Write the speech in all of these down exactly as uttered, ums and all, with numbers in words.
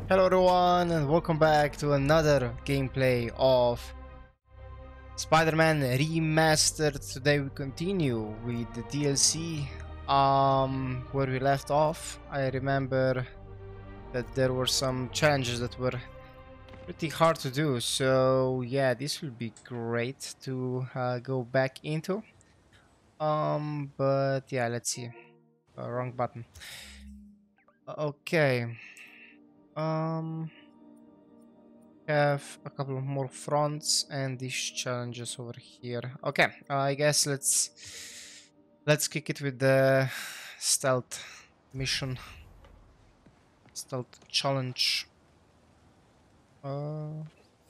Hello everyone and welcome back to another gameplay of Spider-Man Remastered. Today we continue with the D L C um, where we left off. I remember that there were some challenges that were pretty hard to do, so yeah, this will be great to uh, go back into. Um, but yeah, let's see. Uh, wrong button. Okay. Um... Have a couple of more fronts and these challenges over here. Okay, uh, I guess let's let's kick it with the stealth mission, stealth challenge. Uh,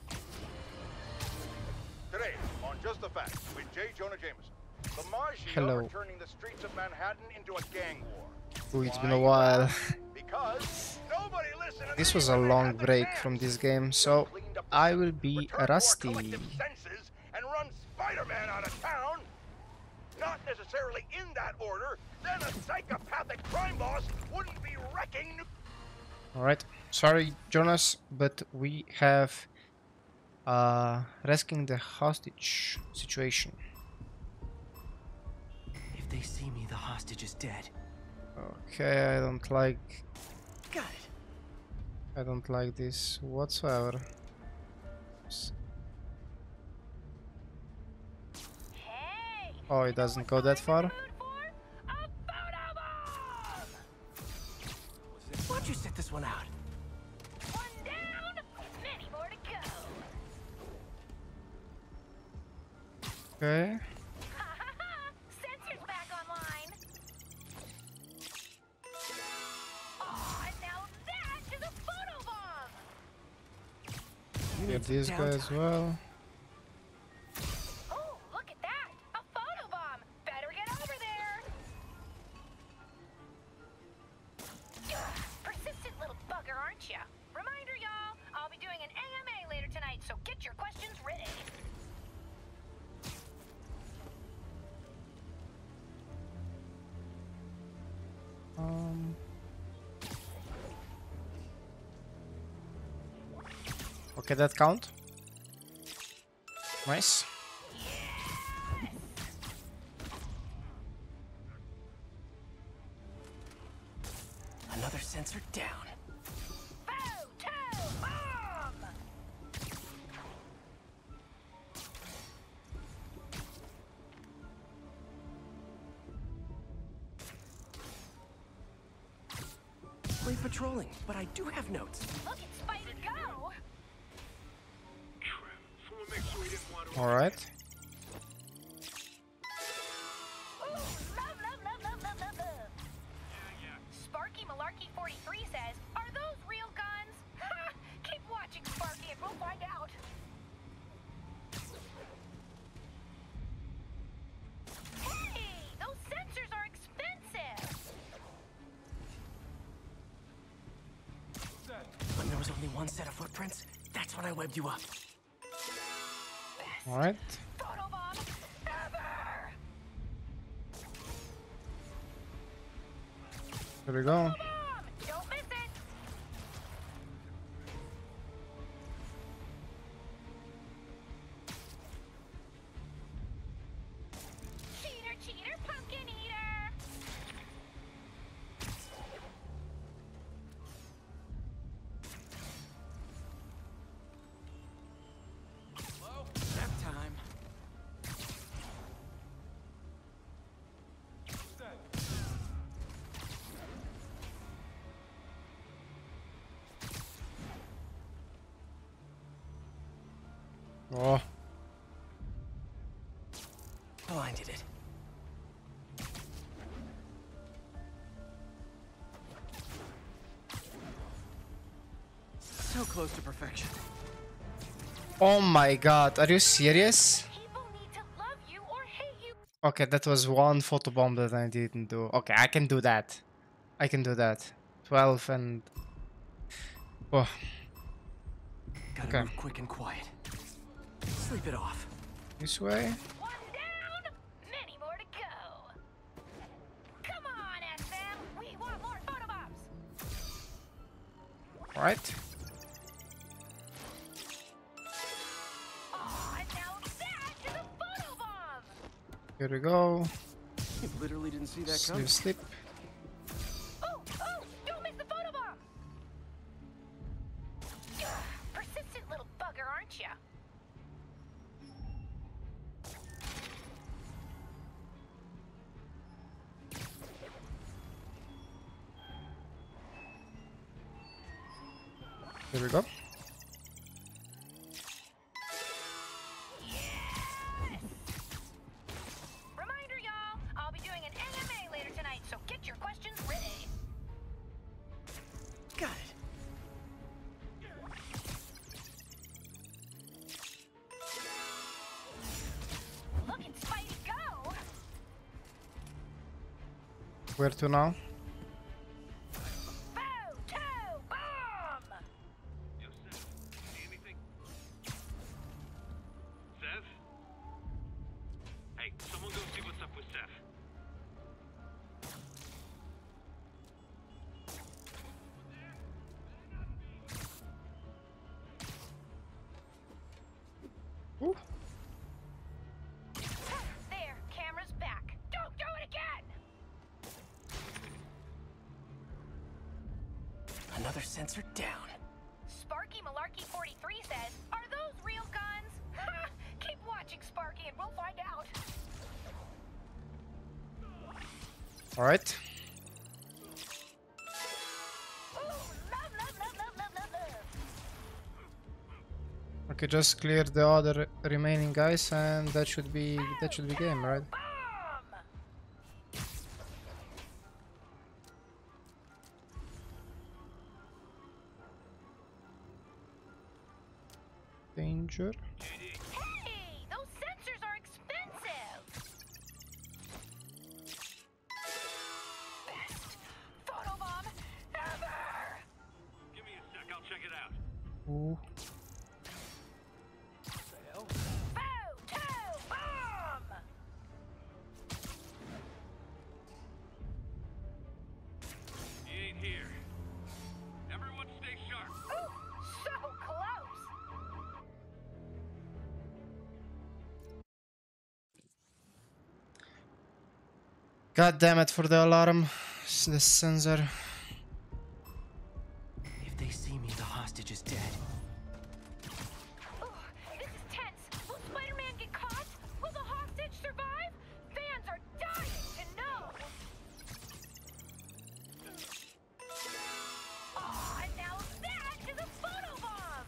Today, on Just the Facts, with J. Jonah Jameson, the Mafia hello. are turning the streets of Manhattan into a gang war. Oh, it's Why? been a while. Because nobody listened to This me was a when they long had the break chance. from this game, So so we cleaned up the I scene, will be returned to our rusty. collective senses, and run Spider-Man out of town. Not necessarily in that order. Then a psychopathic crime boss wouldn't be wrecking. Alright, sorry Jonas, but we have uh, rescuing the hostage situation. If they see me, the hostage is dead. Okay, I don't like Got it. I don't like this whatsoever. Hey, Oh, it doesn't go that far. Why don't you sit this one out? One down, many more to go. Okay. Sensors back online. Oh, now that is a photobomb. You Get need some this guy as downtime. well. Oh, look at that, a photobomb. Better get over there. Ugh, persistent little bugger, aren't ya? Reminder, y'all, I'll be doing an A M A later tonight, so get your questions ready. Um. Okay, that count. Nice. Another sensor down. Photobomb! Great patrolling, but I do have notes. Look at Spidey go! All right. Ooh, love, love, love, love, love, love, love. Sparky Malarkey forty-three says, "Are those real guns?" Ha! Keep watching, Sparky, and we'll find out. Hey, those sensors are expensive. When there was only one set of footprints, that's when I webbed you up. All right. Photobomb ever. Here we go. Bomb! Don't miss it. Cheater, cheater, pumpkin eater. Nap time. Oh, Blinded it. So close to perfection. oh my God! Are you serious? People need to love you or hate you. Okay, that was one photobomb that I didn't do. Okay, I can do that. I can do that. Twelve and oh, Gotta Okay. move quick and quiet. Sleep it off. this way. One down, many more to go. Come on, S M. We want more photobombs. Right. Aw, now that is a photobomb! Here we go. You literally didn't see that Sleep, coming. sleep. Oh, oh, don't miss the photobomb! Ugh, persistent little bugger, aren't ya? Here we go. Reminder, y'all, I'll be doing an A M A later tonight, so get your questions ready. Got it. Look at Spidey go! Where to now? Photo bomb! Yo, Seth, see anything? Seth? Hey, someone go see what's up with Seth. Ooh. There, camera's back. Don't do it again! Another sensor down. Sparky Malarkey forty-three says, are those real guns? Ha! Keep watching, Sparky, and we'll find out. Alright. Ooh, love, love, love, love, love, love, love. Okay, just clear the other remaining guys and that should be that should be game, right? Bomb! Danger. Hey, those sensors are expensive. Best photobomb ever. Give me a sec, I'll check it out. Ooh. Photobomb. He ain't here. Everyone stay sharp. Ooh, so close. God damn it for the alarm. S- The sensor. If they see me, the hostage is dead. Ooh, this is tense. Will Spider-Man get caught? Will the hostage survive? Fans are dying to know. Aw, and now that is a photobomb.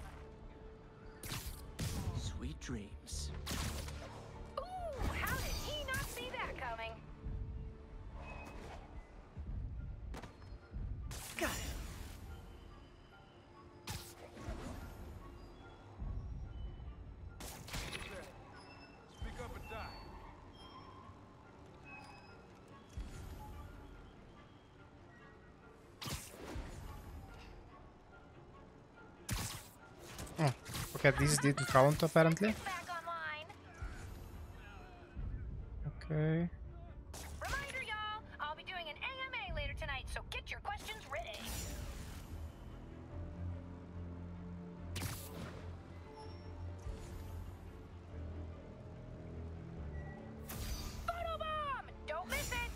Sweet dreams. Ooh, how did he not see that coming? Got it. Speak up and die. Oh, okay, this didn't count apparently. Back online. Okay. Reminder, y'all, I'll be doing an A M A later tonight, so get your questions ready. Photobomb! Don't miss it!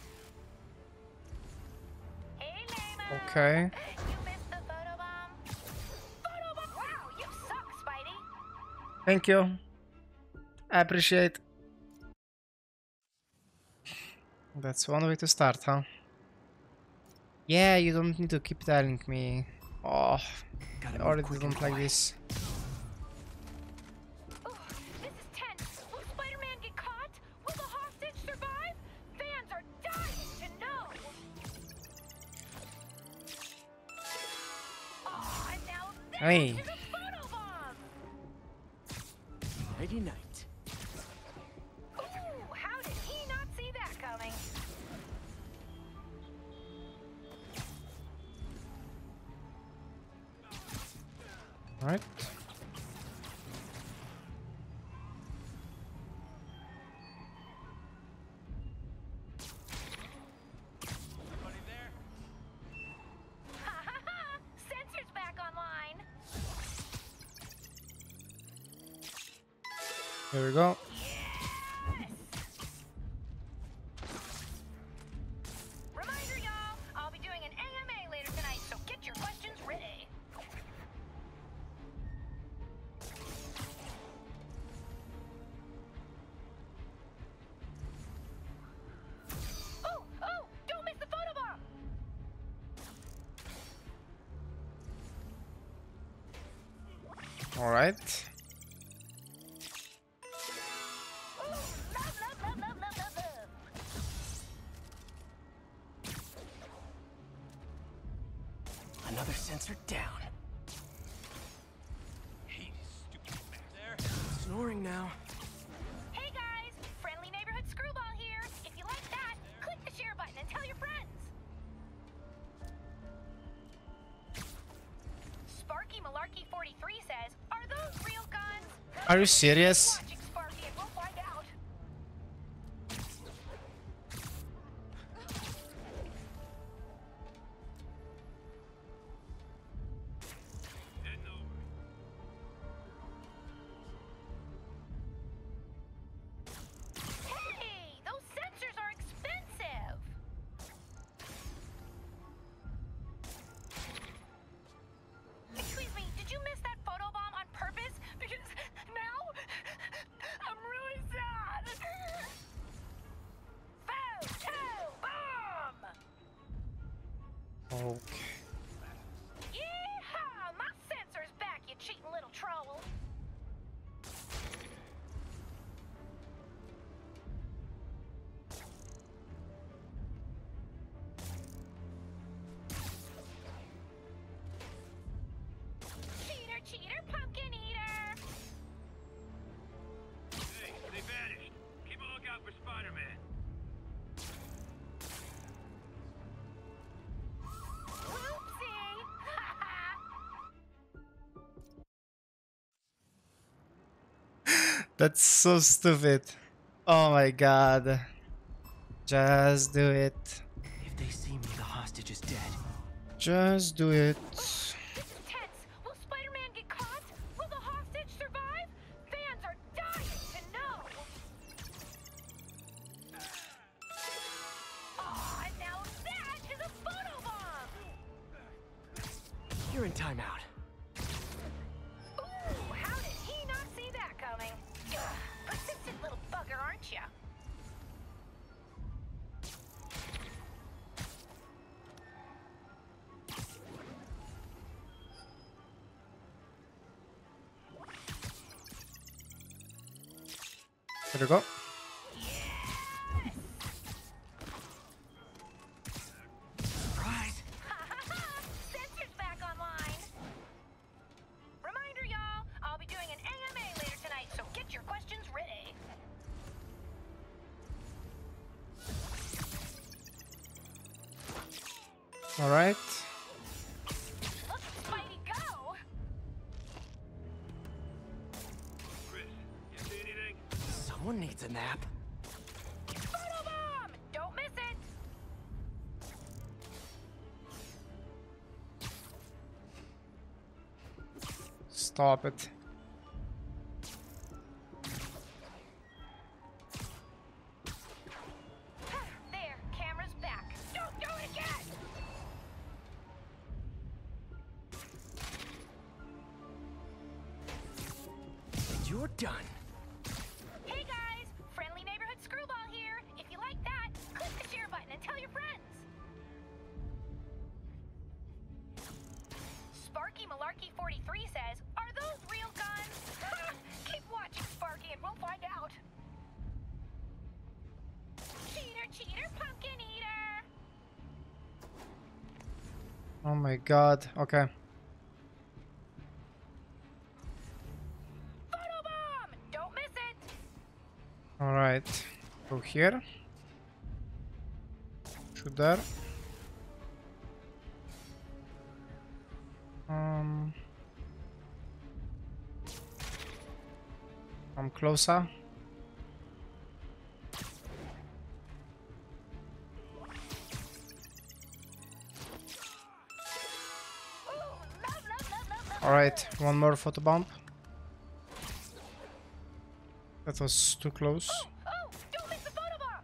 Hey, Lamo! Okay. You missed the photobomb? Photobomb! Wow, you suck, Spidey! Thank you. I appreciate. That's one way to start, huh? Yeah, you don't need to keep telling me. Oh, Gotta I move already quick and don't like quiet. this. Ooh, this is tense. Will Spider-Man get caught? Will the hostage survive? Fans are dying to know. Aw, and now that Hey. is a photobomb. Nighty night. Ooh, how did he not see that coming? Alright. Ha ha ha! Sensors back online. Here we go. Reminder, y'all, I'll be doing an A M A later tonight, so get your questions ready. Oh, oh, don't miss the photobomb. All right. Ooh, love, love, love, love, love, love, love. Another sensor down. Hey, stupid there. Snoring now. Hey guys, friendly neighborhood screwball here. If you like that, click the share button and tell your friends. Sparky Malarkey forty-three says, "Are those real guns?" Are you serious? Watching Sparky and we'll find out. Heading over. Hey, those sensors are expensive. Excuse me, did you miss that photobomb on purpose? Because now I'm really sad. Photobomb! Okay. Yeehaw! My sensor's back, you cheating little troll. Cheater, cheater, pumpkin eater! Hey, they vanished. Keep a lookout for Spider-Man. Whoopsie! That's so stupid. Oh my god. Just do it. If they see me, the hostage is dead. Just do it. This is tense. Will Spider-Man get caught? Will the hostage survive? Fans are dying to know. Aw, now that is a photobomb! You're in timeout. Ooh, how did he not see that coming? Ugh, persistent little bugger, aren't ya? Here we go. Surprise! Sensor's back online. Reminder, y'all, I'll be doing an A M A later tonight, so get your questions ready. All right. Look at Spidey go! Chris, you see anything? Someone needs a nap. Photobomb! Don't miss it! Stop it. There, camera's back. Don't do it again! And you're done. Hey guys, friendly neighborhood screwball here. If you like that, click the share button and tell your friends. Sparky Malarkey forty-three says, "Are those real guns?" Keep watching, Sparky, and we'll find out. Cheater, cheater, pumpkin eater! Oh my god. Okay. Photobomb! Don't miss it! All right. Go here. Shoot there. Um. Come closer. Ooh, love, love, love, love, love. All right. One more photobomb. That was too close. Oh, oh, don't miss the photobomb!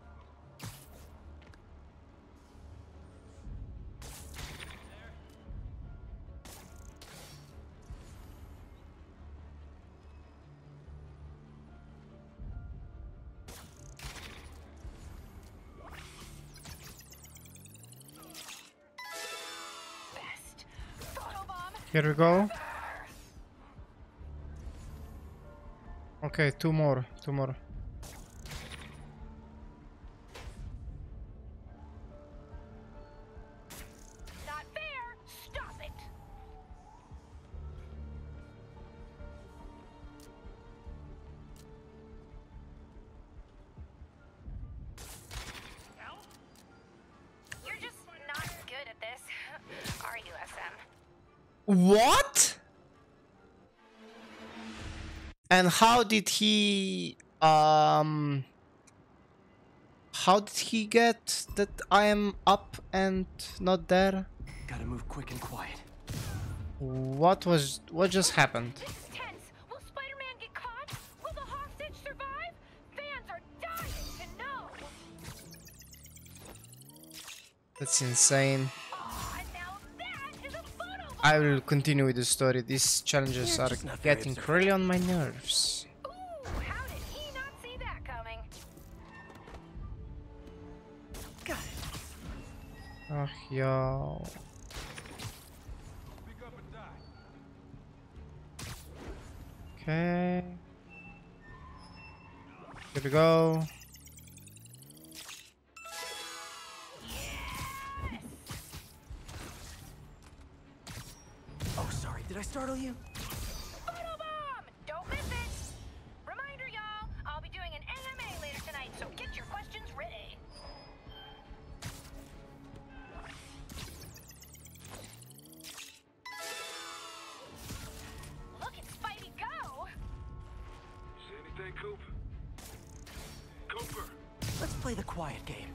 Best photobomb. Here we go. Okay, two more, two more. Not fair. Stop it. You're just not good at this, are you, S M? What? And how did he um how did he get that I am up and not there? Gotta move quick and quiet. What was what just happened? This is tense. Will Spider-Man get caught? Will the hostage survive? Fans are dying to know. That's insane. Aw, now that is a photo bomb. I will continue with the story. These challenges You're are just not very getting observant. really on my nerves. Ooh, how did he not see that coming? Got it. Oh, yo. Okay. Here we go. Oh, sorry. Did I startle you? Photobomb! Don't miss it! Reminder, y'all, I'll be doing an A M A later tonight, so get your questions ready. Look at Spidey go! See anything, Coop? Cooper! Let's play the quiet game.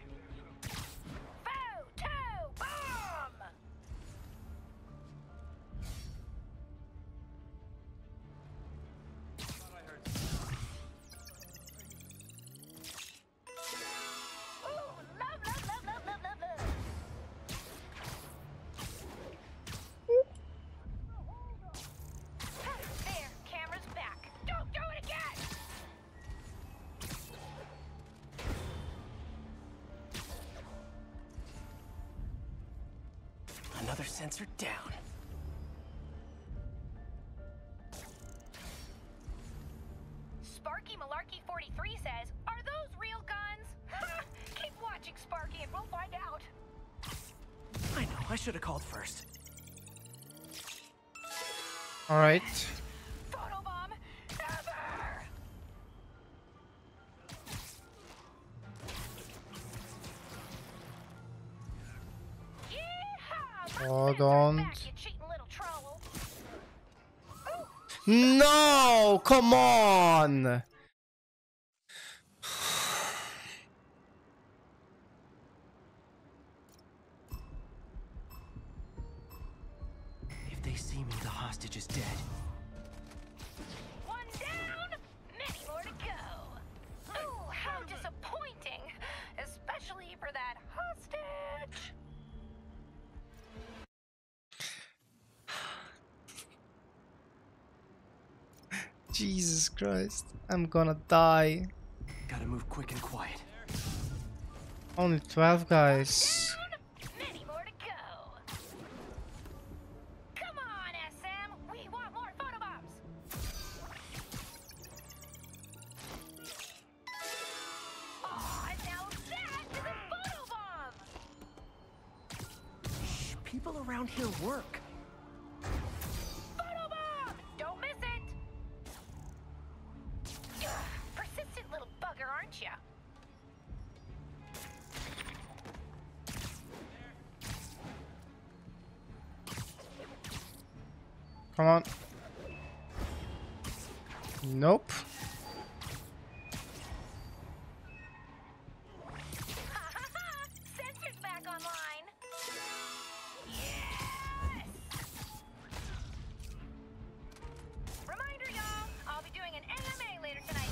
Photo-bomb! Ooh, love, love, love, love, love, love, love. There, camera's back. Don't do it again! Another sensor down. Sparky Malarkey forty-three says, are those real guns? Keep watching, Sparky, and we'll find out. I know. I should have called first. All right. Photobomb, ever! Yeehaw! Oh, Back, don't. you cheating little troll. Ooh, No, come on. If they see me, the hostage is dead. one down, many more to go. Ooh, how disappointing, especially for that hostage. Jesus Christ, I'm gonna die. Gotta move quick and quiet. Only twelve guys. Down, many more to go. Come on, S M, we want more photobombs. Aw, now that is a photobomb. Shh, people around here work. Photobomb! Don't miss it! Ugh, persistent little bugger, aren't ya? Come on. Nope. Ha ha ha! Sensor's back online! Yes! Reminder, y'all, I'll be doing an A M A later tonight,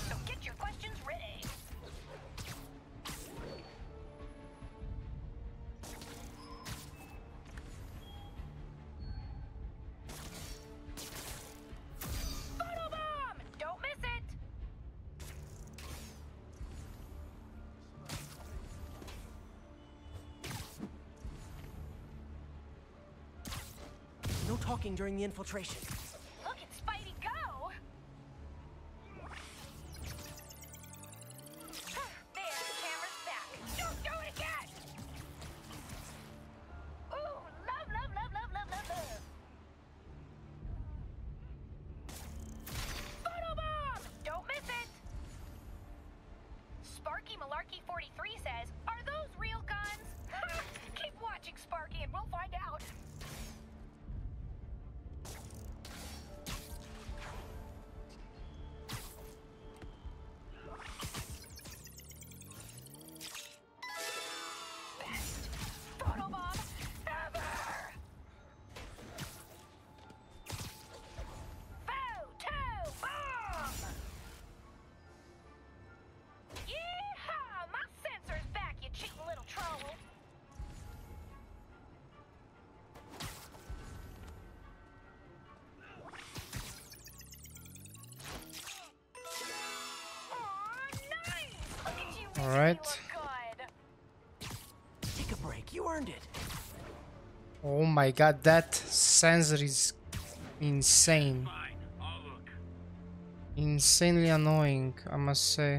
No talking during the infiltration. Look at Spidey go! There, the camera's back. Don't do it again! Ooh, love, love, love, love, love, love, love. Photobomb! Don't miss it! Sparky Malarkey forty-three says, are those real guns? Keep watching, Sparky, and we'll find out. Best photobomb ever! Photo-bomb! Yeehaw! My sensor's back, you cheap little troll! Aw, nice! Look at you, All making right. me look good. Take a break. You earned it. Oh my god, that sensor is insane. Fine, I'll look. Insanely annoying, I must say.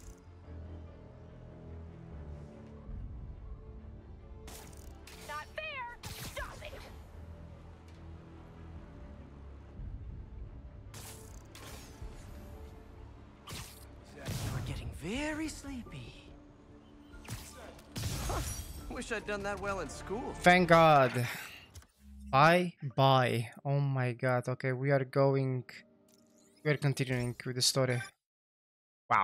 Not fair! Stop it! You're getting very sleepy. Huh. Wish I'd done that well in school. Thank god. Bye bye. Oh my god. Okay, we are going. We are continuing with the story. Wow.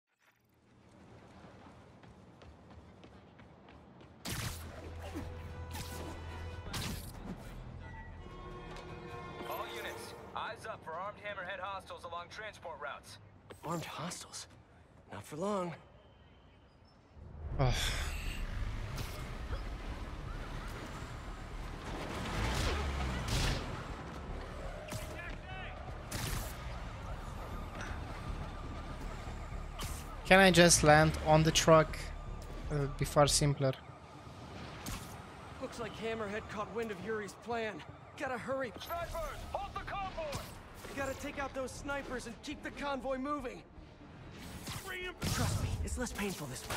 All units, eyes up for armed hammerhead hostiles along transport routes. Armed hostiles. Not for long. Oh. Can I just land on the truck? It would be far simpler. Looks like Hammerhead caught wind of Yuri's plan. Gotta hurry. Snipers, hold the convoy! Gotta take out those snipers and keep the convoy moving. Trust me, it's less painful this way.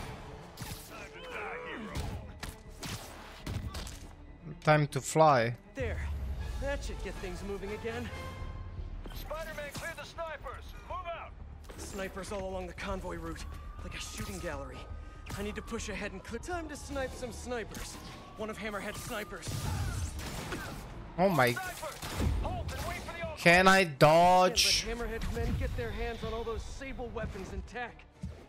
Time to fly. There. That should get things moving again. Spider-Man, clear the snipers! Move out! Snipers all along the convoy route, like a shooting gallery. I need to push ahead and clear. Time to snipe some snipers. One of Hammerhead's snipers. Oh my. Snipers! Hold and wait for the all- Can I Can't dodge? let Hammerhead's men get their hands on all those Sable weapons and tech.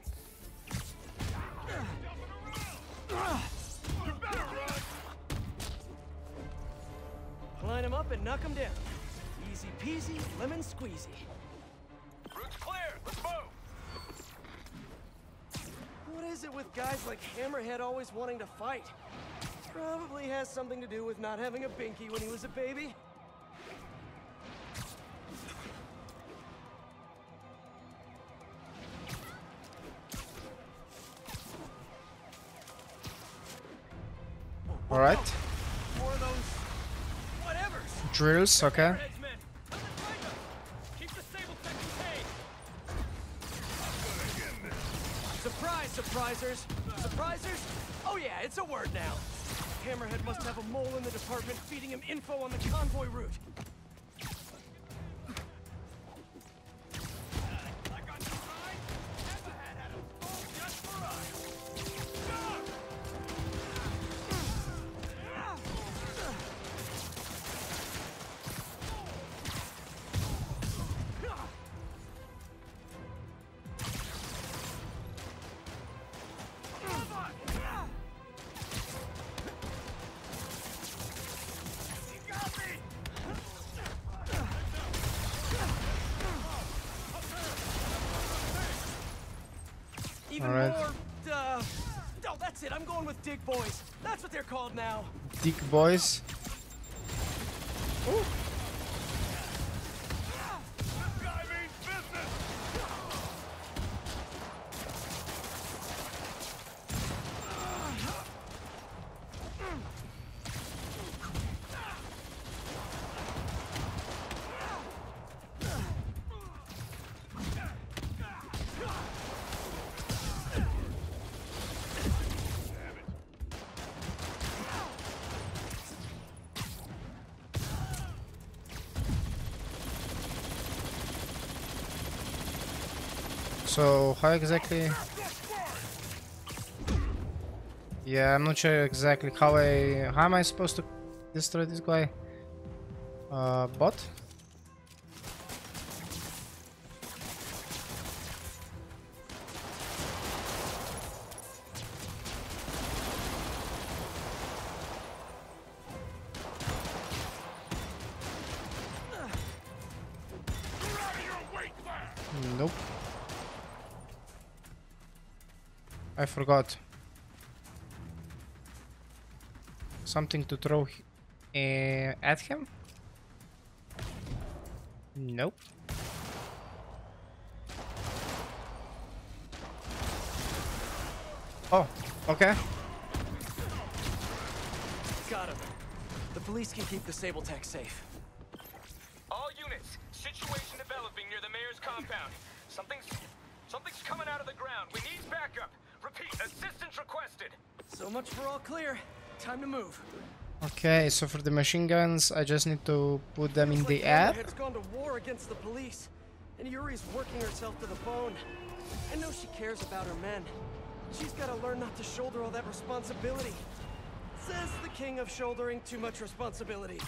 Line them up and knock them down. Easy peasy, lemon squeezy. Route's clear, let's move! What is it with guys like Hammerhead always wanting to fight? Probably has something to do with not having a binky when he was a baby. All right. More of those whatevers. Drills. Okay. Hammerhead's men, come and fight us! Keep the Sable tech contained! Surprise, surprisers! Surprisers? Oh yeah, it's a word now. Hammerhead must have a mole in the department feeding him info on the convoy route. Even All right. more, uh... Oh, that's it, I'm going with Dig Boys. That's what they're called now. Dick boys. Ooh. This guy means business! So how exactly? Yeah, I'm not sure exactly how I how am I supposed to destroy this guy? Uh, bot? Nope. I forgot. Something to throw uh, at him? Nope. Oh, okay. Got him. The police can keep the Sable Tech safe. All units, situation developing near the mayor's compound. Something's... something's coming out of the ground. We need backup. Repeat, assistance requested. So much for all clear. Time to move. Okay, so for the machine guns, I just need to put them in the air. Hammerhead's gone to war against the police, and Yuri's working herself to the bone. I know she cares about her men. She's got to learn not to shoulder all that responsibility. Says the king of shouldering too much responsibility.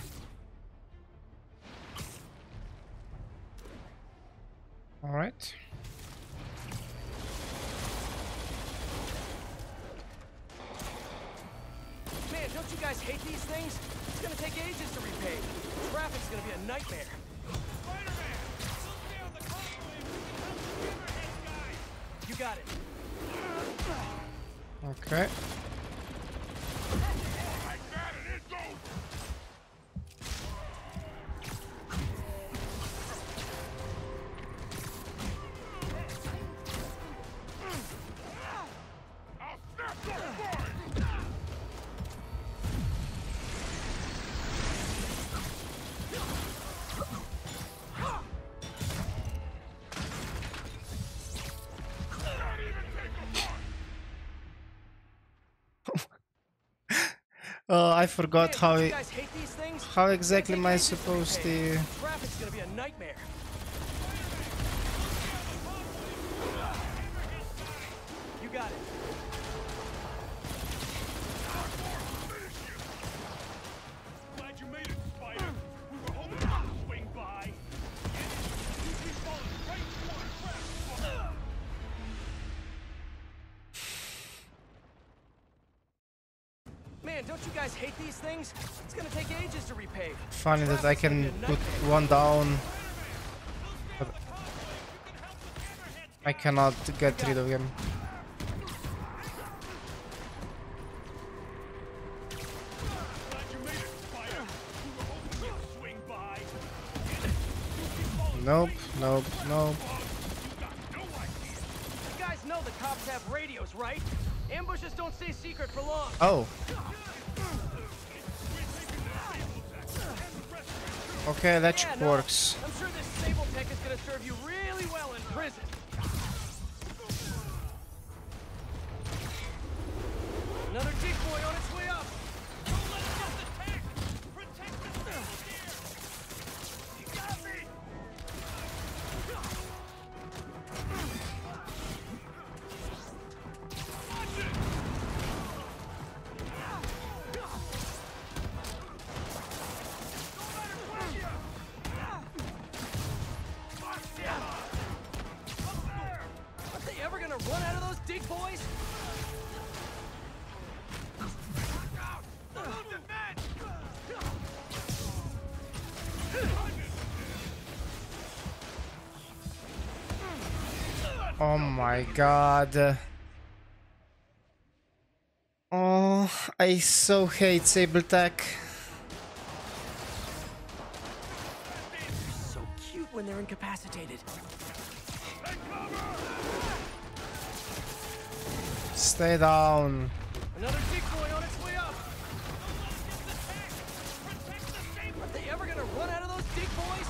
All right. Man, don't you guys hate these things? It's gonna take ages to repave. Traffic's gonna be a nightmare. Spider-Man! We'll stay on the convoy if we can help the Hammerhead guys! You got it. Okay. I got it, it goes! I'll snap your boy! Oh, I forgot Man, how don't you it, guys hate these things? how exactly It's am gonna I take ages supposed repave. to? Traffic's gonna be a nightmare. You got it. Glad you made it, Spider. We were hoping you'd swing by. You keep falling right into our trap. Man, don't you guys hate these things? It's gonna take ages to repave. Funny that I Traffic's gonna can be a put nightmare. one down, but I cannot get rid of him. Glad you made it, Spider. We were hoping you'd swing by. Nope, nope, nope. You got no idea. You guys know the cops have radios, right? Ambushes don't stay secret for long. Oh. Okay, that Yeah, no, works. I'm sure this Sable Tech is gonna serve you really well in prison. Another decoy on its way up. Don't let us get the tech. Protect the Sable gear. You got me. Watch it. Aren't they ever gonna run out of those dig boys? Oh my god. Oh, I so hate Sable Tech. So cute when they're incapacitated. Stay down. Another decoy on its way up. Aren't they ever gonna run out of those dig boys?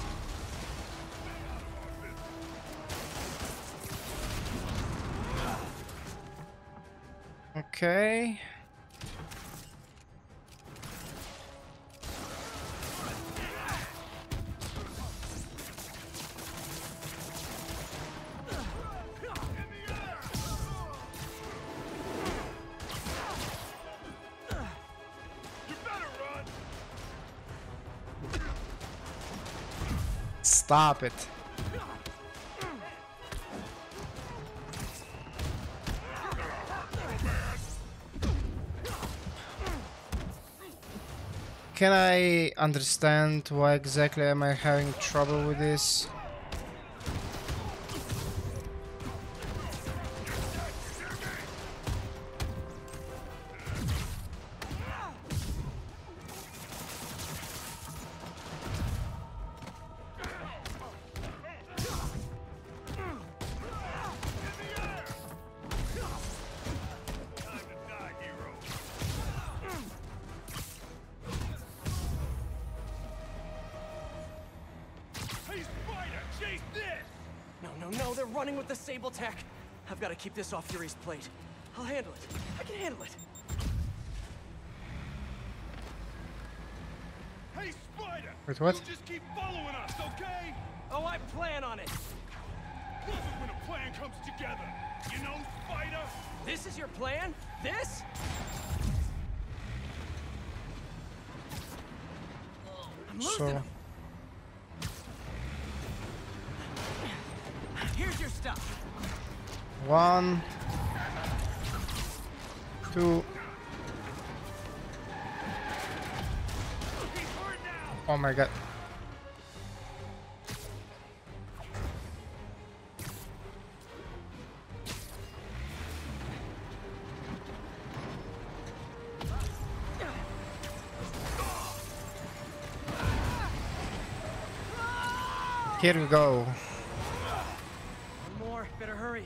Okay. Stop it. Can I understand why exactly am I having trouble with this? Tech. I've got to keep this off Yuri's plate. I'll handle it. I can handle it. Hey, Spider! Wait, what? You just keep following us, okay? Oh, I plan on it. Love it when a plan comes together. You know, Spider? This is your plan? This? I'm losing So him. Here's your stuff. one, two. Oh my god. Here we go. One more. Better hurry.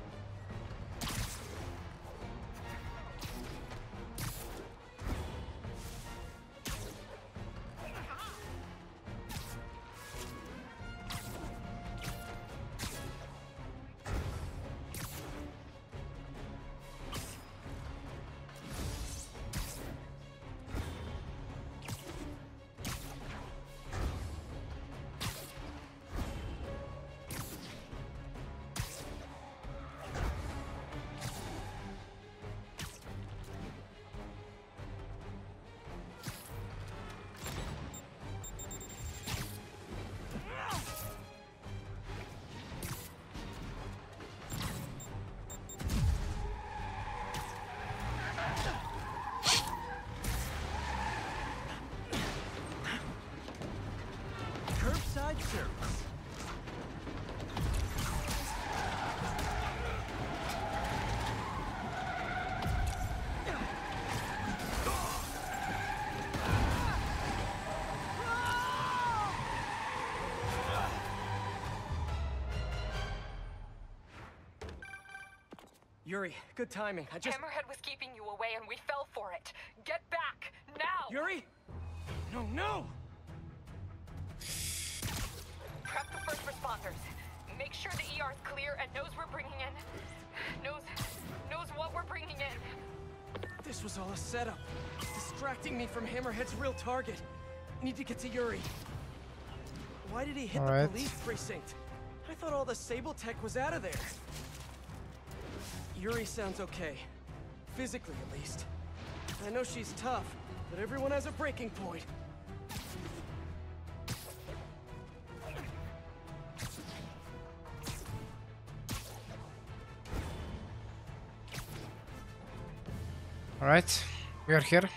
Curbside service. Yuri, good timing. I just... Hammerhead was keeping you away and we fell for it. Get back, now! Yuri? No, no! Prep the first responders. Make sure the E R's clear and knows we're bringing in... Knows... knows what we're bringing in. This was all a setup. Distracting me from Hammerhead's real target. Need to get to Yuri. Why did he hit All the right. police precinct? I thought all the Sable tech was out of there. Yuri sounds okay. Physically, at least. I know she's tough, but everyone has a breaking point. All right, we are here.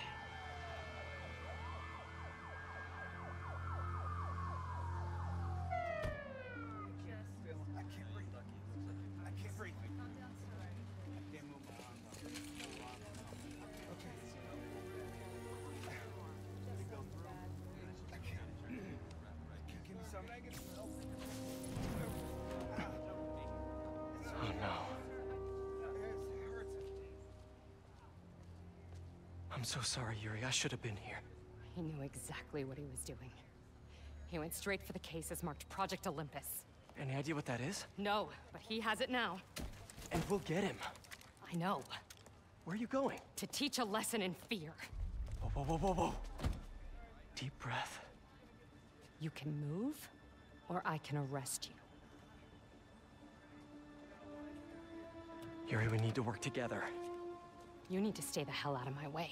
Oh no. I'm so sorry, Yuri. I should have been here. He knew exactly what he was doing. He went straight for the cases marked Project Olympus. Any idea what that is? No, but he has it now. And we'll get him. I know. Where are you going? To teach a lesson in fear. Whoa, whoa, whoa, whoa, whoa. Deep breath. You can move, or I can arrest you. Yuri, we need to work together. You need to stay the hell out of my way.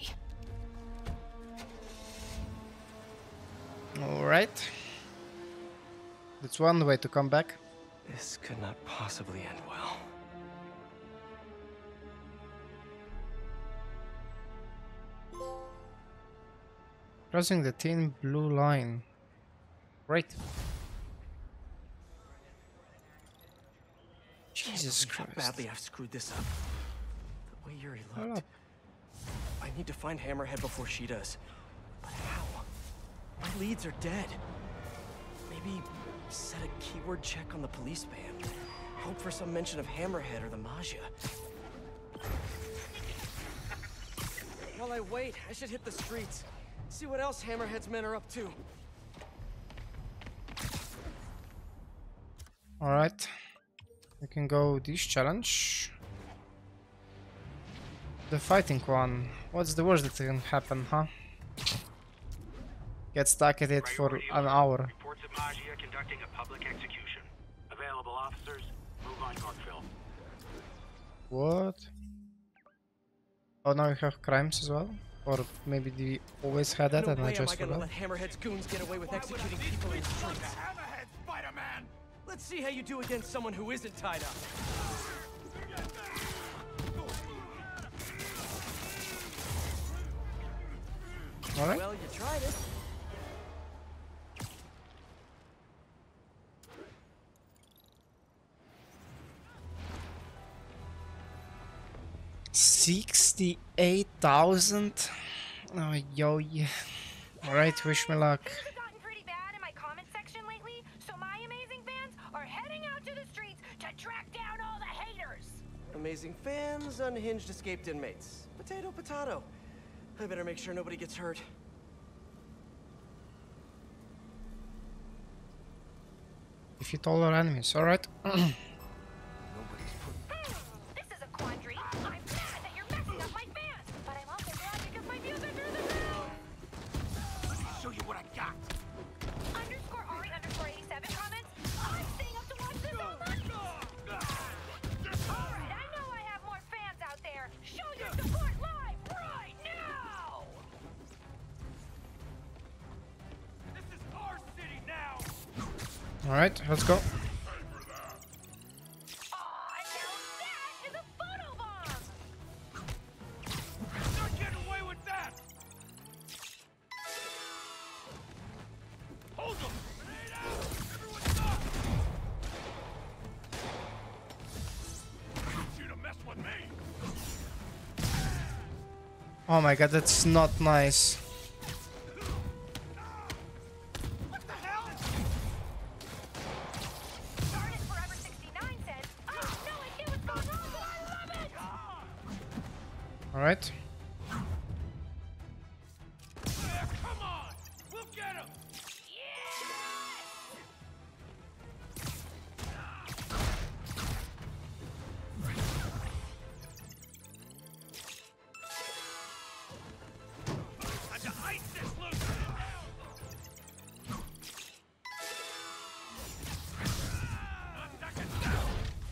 All right. That's one way to come back. This could not possibly end well. Crossing the thin blue line. Great. Jesus How Christ. badly I've screwed this up. The way Yuri Hold looked. up. I need to find Hammerhead before she does. But how? My leads are dead. Maybe set a keyword check on the police band. Hope for some mention of Hammerhead or the Magia. While I wait, I should hit the streets. See what else Hammerhead's men are up to. Alright. We can go this challenge. The fighting one. What's the worst that can happen, huh? Get stuck at it for an hour. Reports of Magia conducting a public execution. Available officers, move on Yorkville. What? Oh, now we have crimes as well? Or maybe they always had that No and I way am I just gonna forgot. let Hammerhead's goons get away with executing people in the streets. Hammerhead, Spider-Man! Let's see how you do against someone who isn't tied up. Alright. Well, you tried it. sixty-eight thousand? Oh, yo, yeah. Alright, wish me luck. Things have gotten pretty bad in my comment section lately, so my amazing fans are heading out to the streets to track down all the haters. Amazing fans, unhinged escaped inmates. Potato, potato. I better make sure nobody gets hurt. Defeat all our enemies, alright. Nobody's put... This is a quandary. I'm mad that you're messing up my fans, but I'm also glad because my views are through the roof. Let me show you what I got. Underscore Ari underscore eighty-seven comments. I'm staying up to watch this all night. Alright, I know I have more fans out there. Show your support live right now! This is our city now! Alright, let's go. Aw, now that is a photobomb! Not getting away with that! Hold them! Grenade out! Everyone stop! I need you to mess with me! Oh my god, that's not nice. Started Forever sixty-nine says, I have no idea what's going on, but I love it! Alright. Yeah, come on! We'll get him! Time to ice this loose! Seconds down!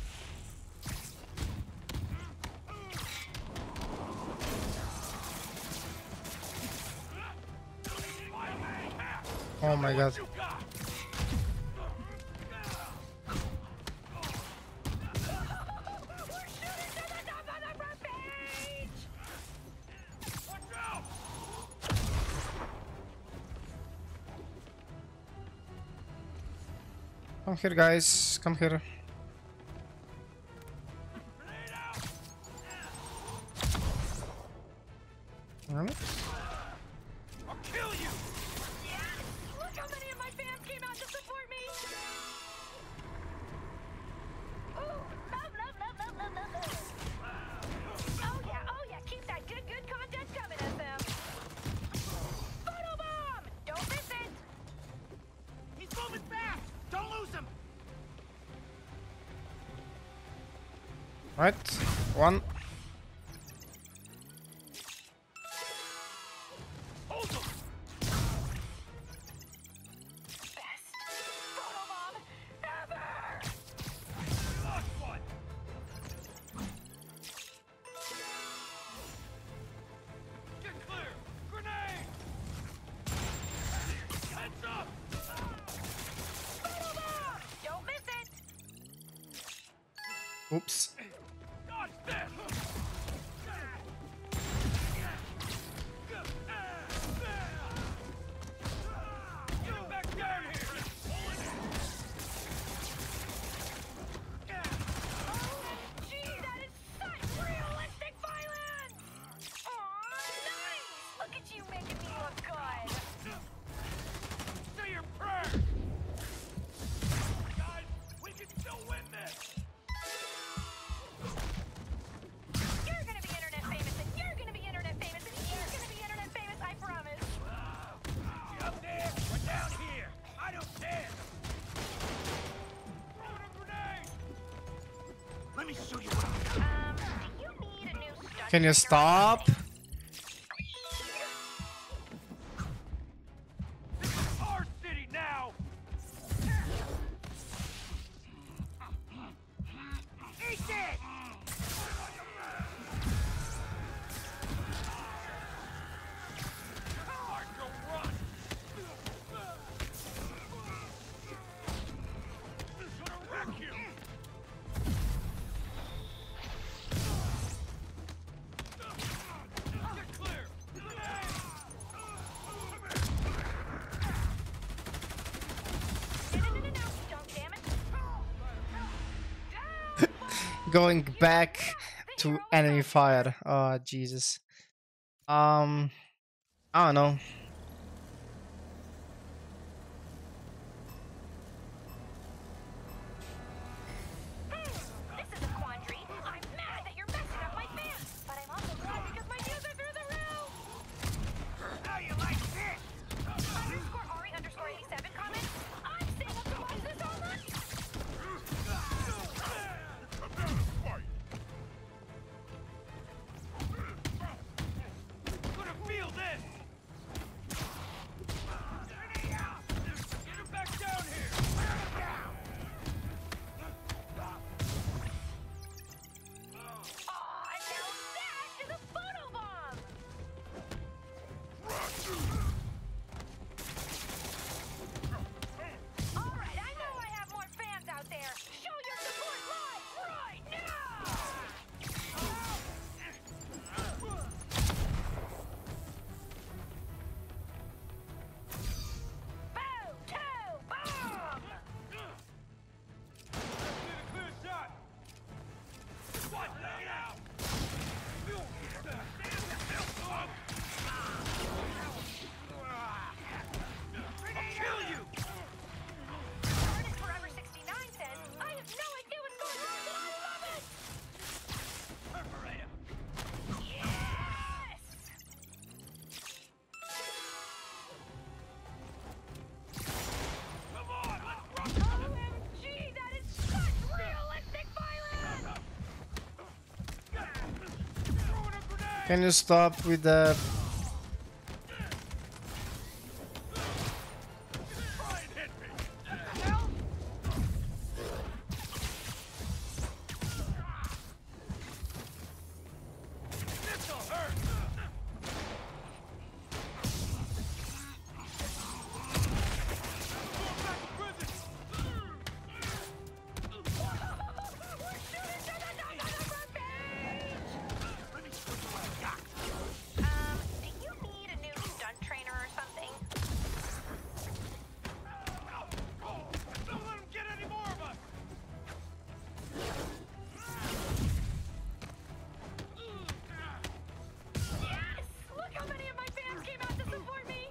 Oh my god. You got! We're shooting to the top of the front page! Watch out! Come here, guys. Come here. Grenade out! Alright. I'll kill you! Yes! Look how many of my fans came out to support me! Ooh, love, love, love, love, love, love, love. Oh yeah, oh yeah, keep that good, good content coming, S M. Photobomb! Don't miss it! He's moving fast! Don't lose him! Right. One. Hold them! Best photobomb ever! Lost one! Get clear! Grenade! Heads up! Photobomb! Oops. Dodge this! Get back down here! Gee, that is such realistic violence! Aw, nice! Look at you making me look good! Say your prayers! Guys, we can still win this! You're gonna be internet famous, and you're gonna be internet famous, and you're gonna be internet famous, I promise! You up there? We're down here! I don't care! Throwing a grenade! Let me show you what I'm Um, do you need a new stunt Can you trainer or stop? something? This is our city now! Eat it! Hard to run! This is gonna wreck you! Get clear! No, no, no, no, no, don't, damn it! Going back to enemy fire. Oh Jesus. Um, I don't know. This is a quandary. I'm mad that you're messing up my fans, but I'm also glad because my views are through the roof. How you like this? Underscore Ari underscore eighty-seven comments. I'm staying up to watch this all night. Gonna feel this! Get him back down here! Aw, now that is a photobomb. All right, I know I have more fans out there. Show your support live right now. Boom, two, bomb. Clear shot! What now? I'll kill you! Artist Forever sixty-nine says, I have no idea what's going on, but I love it. Perforator! Yes. Come on, let's rock! O M G, that is such realistic violence. Throwing a grenade! Can you stop with the? Try and hit me! This'll hurt! Going back to prison! We're shooting to the top of the front page. Let me show you what I got! Um, do you need a new stunt trainer or something? Don't let him get any more of us! Yes! Look how many of my fans came out to support me.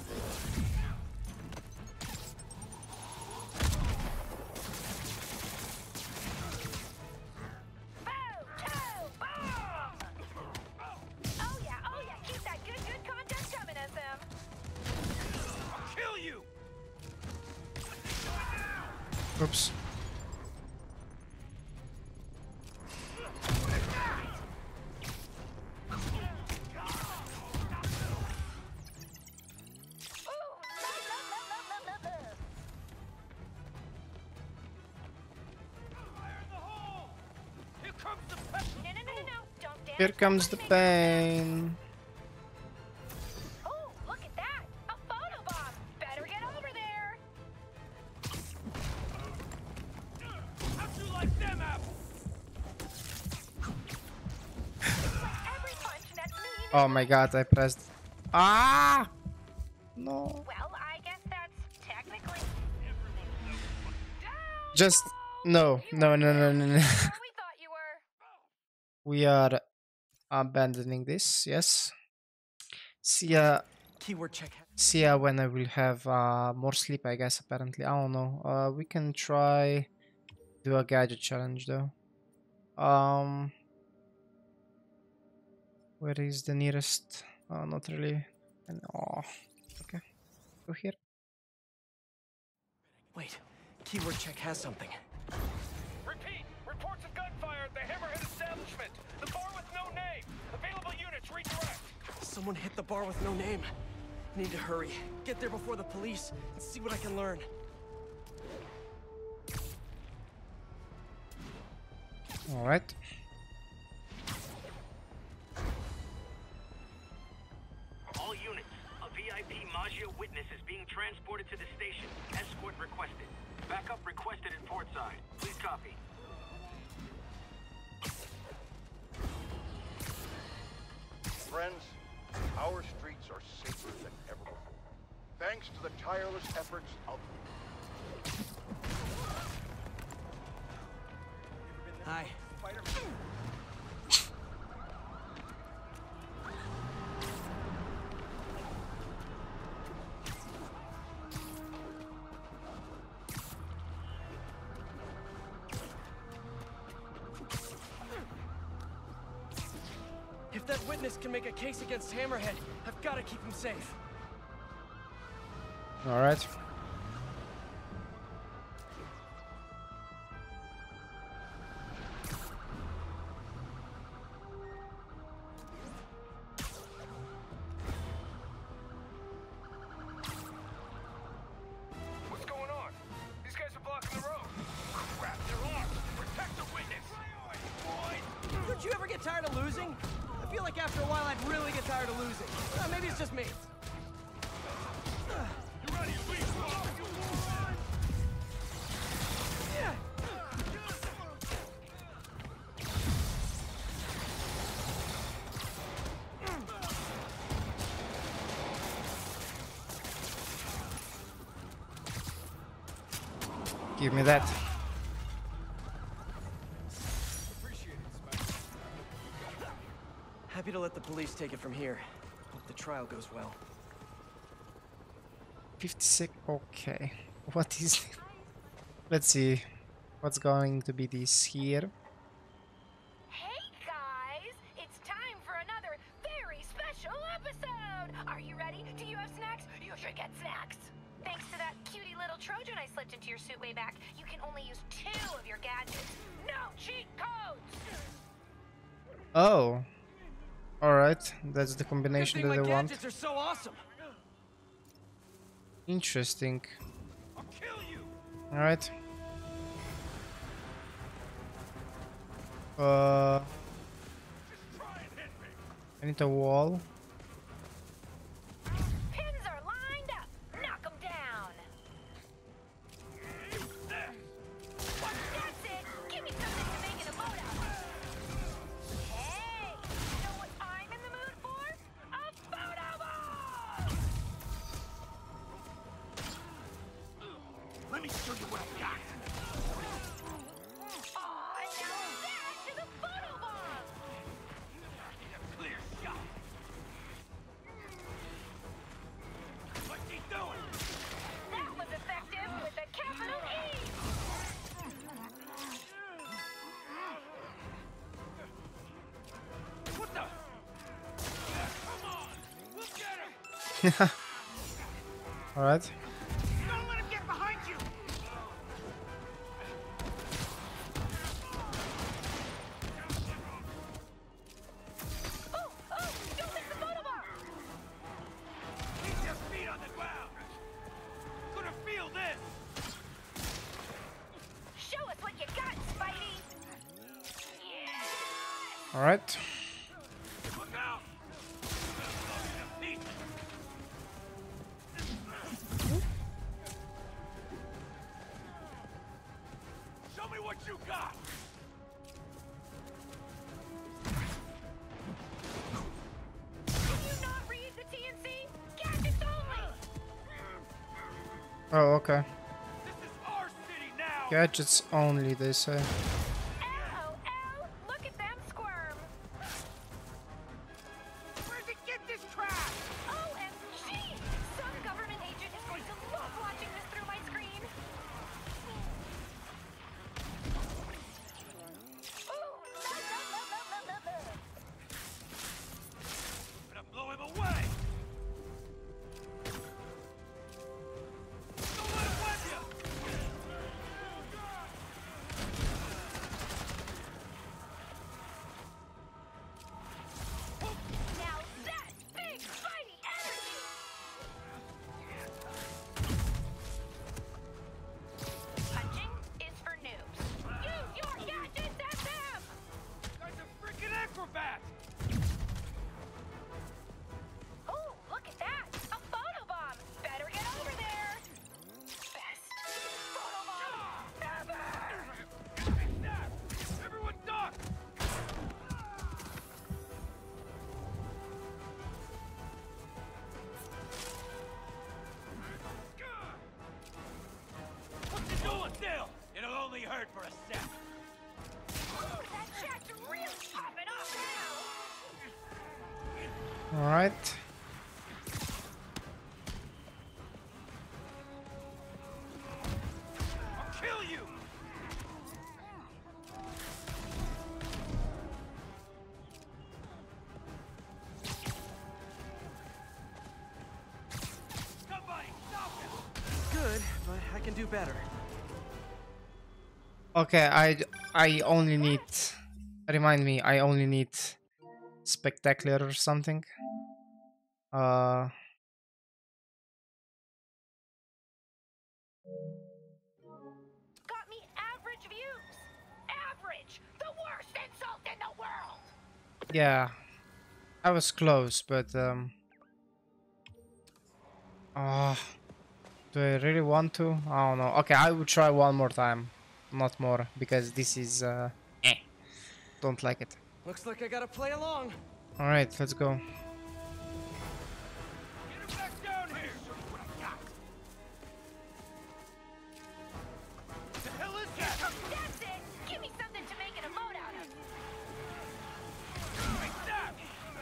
Boom, two, bomb. Oh yeah, oh yeah, keep that good, good content coming, S M. I'll kill you! Oops. Ooh, love, love, love, love, love, love, love. Fire in the hole! Here comes the pep! No, no, no, no, no, don't dance. Here comes the pain. Oh, look at that! A photobomb! Better get over there! How'd you like them apples? Oh my god, I pressed. Ah! No. Well, I guess that's technically. Just no, no, no, no, no, no. Where we thought you were. We are abandoning this. Yes. See ya. Keyword check. See ya when I will have uh, more sleep. I guess. Apparently, I don't know. Uh, we can try do a gadget challenge though. Um, where is the nearest? Uh, not really. And oh, okay. Go here. Wait, keyword check has something. Repeat! Reports of gunfire at the Hammerhead establishment! The bar with no name! Available units, redirect! Someone hit the bar with no name. Need to hurry. Get there before the police and see what I can learn. All right. All units, a V I P Maggio witness is being transported to the station. Escort requested. Backup requested at portside. Please copy. Friends, our streets are safer than ever before. Thanks to the tireless efforts of... Hi. If that witness can make a case against Hammerhead, I've got to keep him safe. All right. What's going on? These guys are blocking the road. Crap, they're armed! Protect the witness! Don't you ever get tired of losing? I feel like after a while I'd really get tired of losing. Uh, maybe it's just me. You ready, please? Yeah. Give me that. Happy to let the police take it from here. Hope the trial goes well. fifty-six. Okay. What is it? Let's see. What's going to be this here? Hey guys, it's time for another very special episode. Are you ready? Do you have snacks? You should get snacks. Thanks to that cutie little Trojan I slipped into your suit way back, you can only use two of your gadgets. No cheat codes. Oh. Alright, that's the Good combination thing that my I want. gadgets are so awesome. Interesting. I'll kill you! Alright. Uh, Just try and hit me! I need a wall. Pins are lined up. Knock them down. That's it. Give me something to make it a moat out of. Hey, you know what I'm in the mood for? A photo ball! Let me show you what I've got! Aw, and now back to the photo bomb! Clear shot! What's he doing? That was effective with a capital E! What the? Come on! We'll get him! Alright. Don't let him get behind you! Oh, oh, don't miss the photo bomb! Keep your feet on the ground! Gonna feel this! Show us what you got, Spidey! Yeah! Alright. Look out! Feet. Show me what you got! Oh, okay. This is our city now! Gadgets only, they say. LOL, look at them squirm. Where'd you get this trash? O M G! Some government agent is going to love watching this through my screen. Ooh, la la la la la la la. Gonna blow him away! Don't let him wet you! Now that's big fighty energy. Punching is for noobs. Use your gadgets at them. Guy's a freaking acrobat! Oh, look at that! A photobomb! Better get over there! Best photobomb ever! Snap! Everyone duck! What's he doing still? It'll only hurt for a sec. Ooh, that chat's really popping off now! Alright. I'll kill you! Somebody stop him! Good, but I can do better. Okay, I I only need. Remind me, I only need spectacular or something. Uh. Got me average views! Average! The worst insult in the world! Yeah, I was close, but um. Oh, do I really want to? I don't know. Okay, I will try one more time, not more, because this is uh. Eh. Don't like it. Looks like I gotta play along. All right, let's go. Get him back down here! The hell is that? That's it! Give me something to make an emote out of! Hey, snap!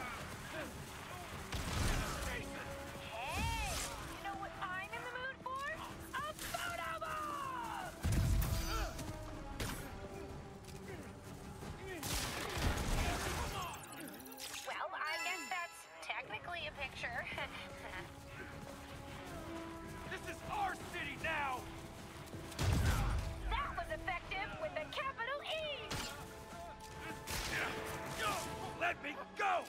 Hey! You know what I'm in the mood for? A photobomb! Well, I guess that's technically a picture. This is our city now! That was effective with a capital E! Let me go!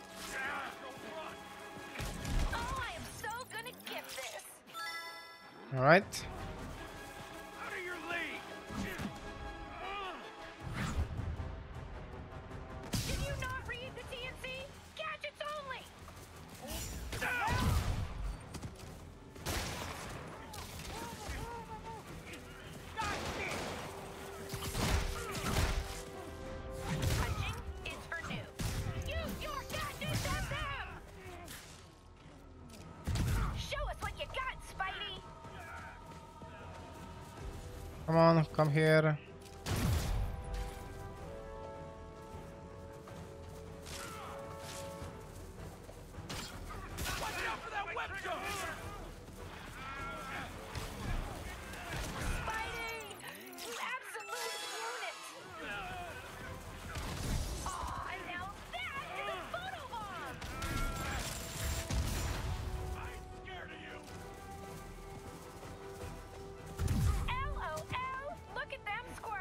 Oh, I am so gonna get this! All right. Out of your league! Did you not read the T N C? Gadgets only! Punching is for noobs. Use your gadgets at them! Show us what you got, Spidey! Come on, come here. Watch out for that web gun! Spidey! You absolute unit! Aw, now that is a photobomb! I'm scared of you! LOL! Look at them squirm!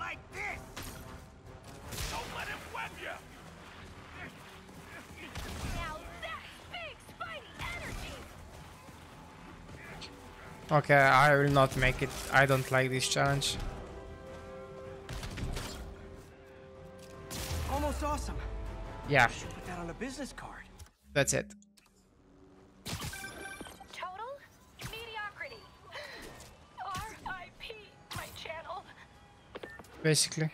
like this! Don't let him web you! Now that's big Spidey energy! Okay, I will not make it. I don't like this challenge. Almost awesome. Yeah, Should put that on a business card. that's it. Total mediocrity. R I P my channel. Basically.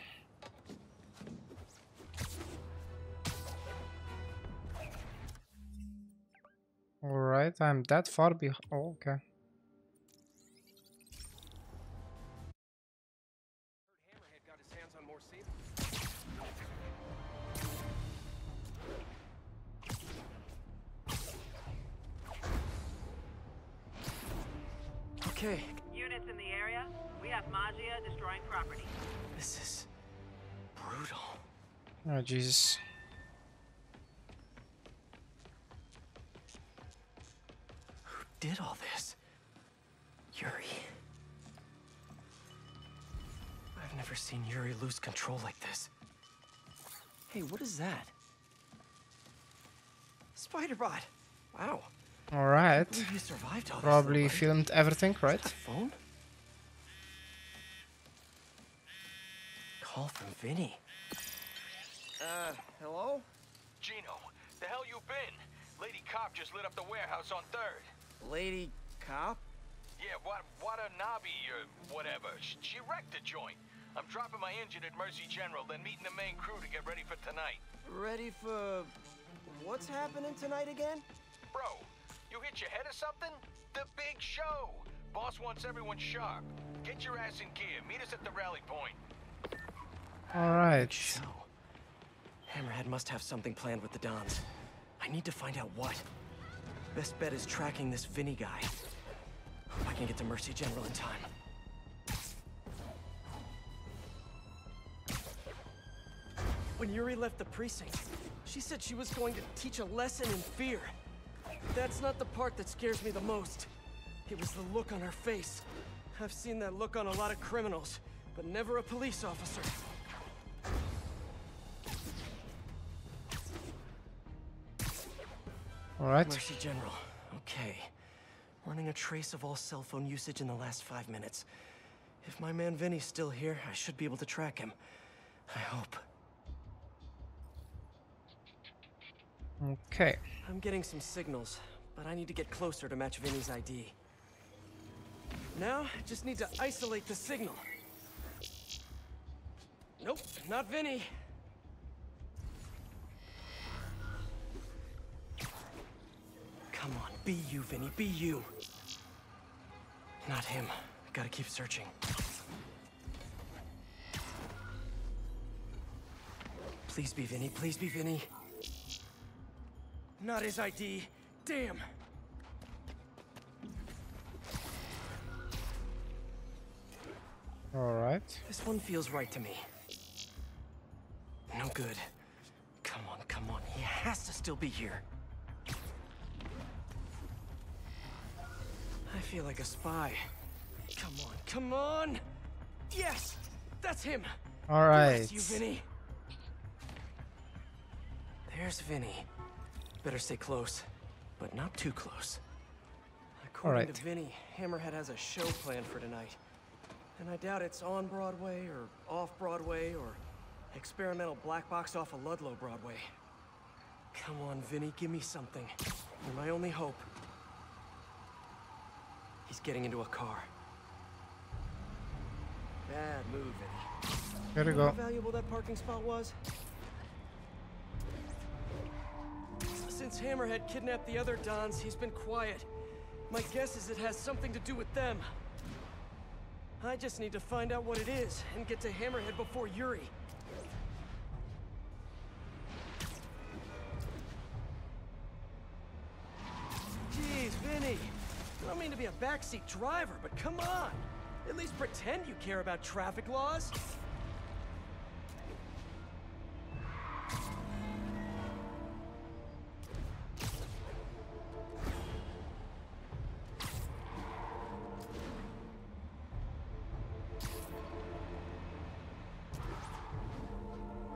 Alright, I'm that far behind. Oh, okay. Hammerhead got his hands on more saber. Okay, Units in the area. We have Magia destroying property. this is brutal. Oh, Jesus. Who did all this? Yuri. I've never seen Yuri lose control like this. Hey, what is that? Spider-Bot. Wow. Alright. Believe you survived all this, Probably though, right? filmed everything, right? That phone? Call from Vinny. Uh, hello? Gino, the hell you been? Lady Cop just lit up the warehouse on third. Lady Cop? Yeah, what Watanabe or whatever. She, she wrecked the joint. I'm dropping my engine at Mercy General, then meeting the main crew to get ready for tonight. Ready for... what's happening tonight again? Bro, you hit your head or something? The big show. Boss wants everyone sharp. Get your ass in gear. Meet us at the rally point. Alright. Show. Hammerhead must have something planned with the Dons. I need to find out what. Best bet is tracking this Vinny guy. Hope I can get to Mercy General in time. When Yuri left the precinct, she said she was going to teach a lesson in fear. That's not the part that scares me the most. It was the look on her face. I've seen that look on a lot of criminals, but never a police officer. Alright. Mercy General. Okay. Running a trace of all cell phone usage in the last five minutes. If my man Vinny's still here, I should be able to track him. I hope. Okay. I'm getting some signals, but I need to get closer to match Vinny's I D. Now, I just need to isolate the signal. Nope, not Vinny. Come on, be you, Vinny, be you. Not him. Gotta keep searching. Please be Vinny, please be Vinny. Not his I D. Damn. Alright. This one feels right to me. No good. Come on, come on. He has to still be here. I feel like a spy. Come on, come on! Yes! That's him! Alright. Bless you, Vinny. There's Vinny. Better stay close, but not too close. According Alright. to Vinny, Hammerhead has a show planned for tonight. And I doubt it's on Broadway or off Broadway or experimental black box off of Ludlow Broadway. Come on, Vinny, give me something. You're my only hope. He's getting into a car. Bad move, Vinny. Here we You know go. how valuable that parking spot was? Since Hammerhead kidnapped the other Dons, he's been quiet. My guess is it has something to do with them. I just need to find out what it is and get to Hammerhead before Yuri. Jeez, Vinny. I don't mean to be a backseat driver, but come on. At least pretend you care about traffic laws.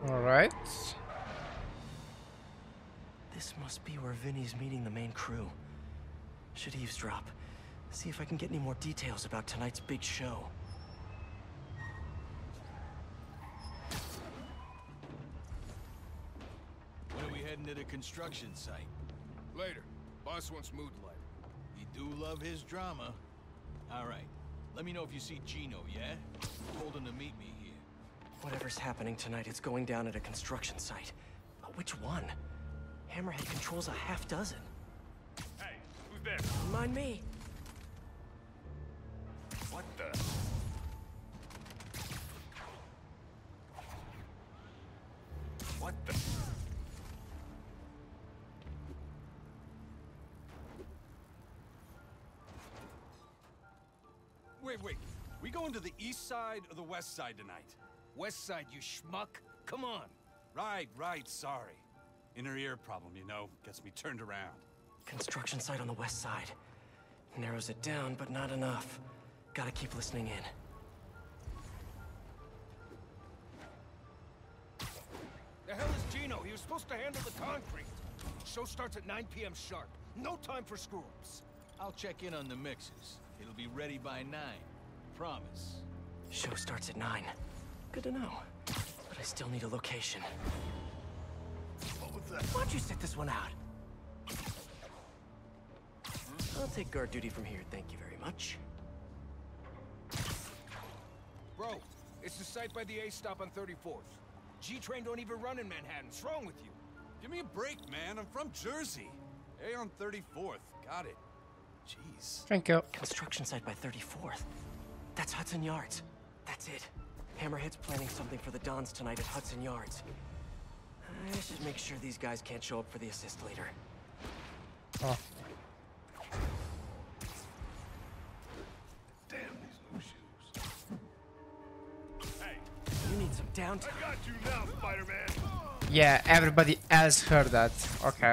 Alright. This must be where Vinny's meeting the main crew. Should eavesdrop. See if I can get any more details about tonight's big show. When are we heading to the construction site? Later. Boss wants mood lighter. He do love his drama. All right. Let me know if you see Gino, yeah? Told him to meet me here. Whatever's happening tonight, it's going down at a construction site. But which one? Hammerhead controls a half dozen. Hey, who's there? Mind me. What the? What the? Wait, wait. We going to the east side or the west side tonight? West side, you schmuck. Come on. Right, right, sorry. Inner ear problem, you know, gets me turned around. Construction site on the west side. Narrows it down, but not enough. Gotta keep listening in. The hell is Gino? He was supposed to handle the concrete. Show starts at nine p m sharp. No time for screw-ups. I'll check in on the mixes. It'll be ready by nine. Promise. Show starts at nine. Good to know. But I still need a location. What was that? Why don't you sit this one out? I'll take guard duty from here, thank you very much. Bro, it's the site by the A stop on thirty-fourth. G-Train don't even run in Manhattan. What's wrong with you? Give me a break, man. I'm from Jersey. A on thirty-fourth. Got it. Jeez. Thank you. Construction site by thirty-fourth. That's Hudson Yards. That's it. Hammerhead's planning something for the Dons tonight at Hudson Yards. I should make sure these guys can't show up for the assist later. Oh. Damn these new shoes. Hey, You need some downtime. I got you now, Spider-Man. Yeah, everybody else heard that. Okay.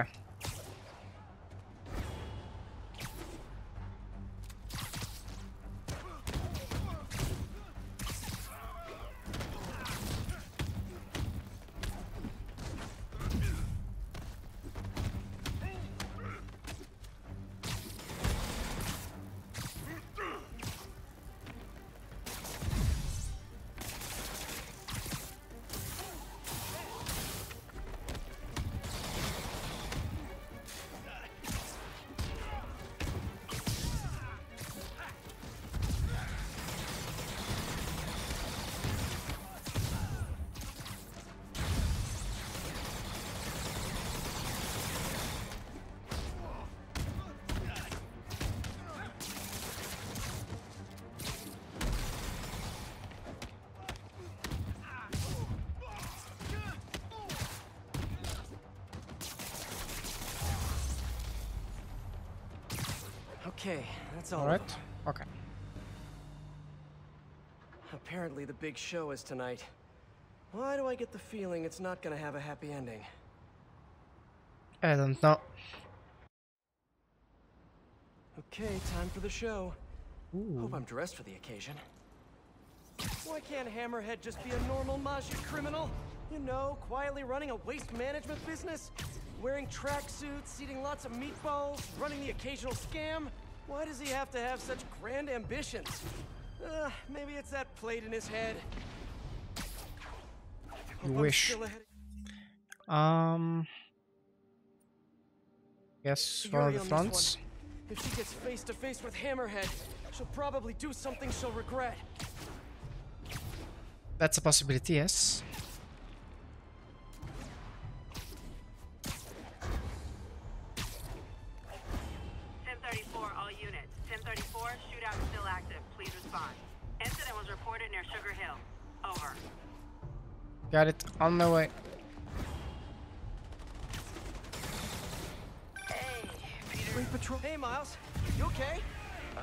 Okay, that's all. All right. Okay. Apparently the big show is tonight. Why do I get the feeling it's not gonna have a happy ending? I don't know. Okay, time for the show. Ooh. Hope I'm dressed for the occasion. Why can't Hammerhead just be a normal Majia criminal? You know, quietly running a waste management business? Wearing tracksuits, eating lots of meatballs, running the occasional scam? Why does he have to have such grand ambitions? Uh, maybe it's that plate in his head. You Hope I'm wish. still ahead of- Um. Yes, one of Yuri the on this fronts. one. If she gets face to face with Hammerhead, she'll probably do something she'll regret. That's a possibility, yes. ten thirty-four, all units. ten thirty-four, shootout still active. Please respond. Incident was reported near Sugar Hill. Over. Got it. On my way. Hey, Peter. Wait, patrol. Hey, Miles. You okay? Uh,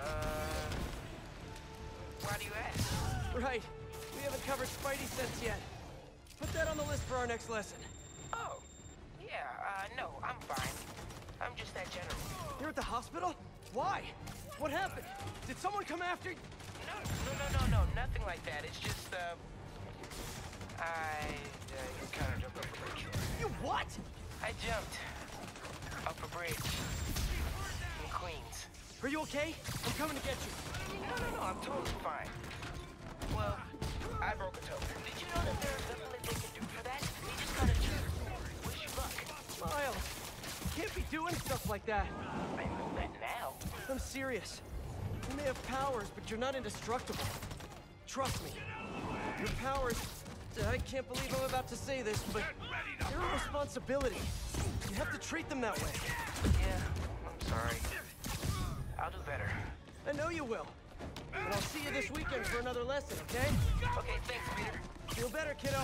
why do you ask? Right. We haven't covered Spidey sense yet. Put that on the list for our next lesson. Oh, yeah, uh, no, I'm fine. I'm just that general. You're at the hospital? Why? What happened? Did someone come after you? No, no, no, no, no, nothing like that. It's just, uh, I, uh, you kind of jumped off a bridge. You what? I jumped off a bridge in Queens. Are you okay? I'm coming to get you. No, no, no, I'm totally fine. Well, I broke a toe. Did you know that there's nothing that they can do for that? They just gotta wish you luck. Miles, you can't be doing stuff like that. I know that now. I'm serious. You may have powers, but you're not indestructible. Trust me. Your powers... I can't believe I'm about to say this, but they're a responsibility. You have to treat them that way. Yeah, I'm sorry. I'll do better. I know you will. And I'll see you this weekend for another lesson, okay? Okay, thanks, Peter. Feel better, kiddo.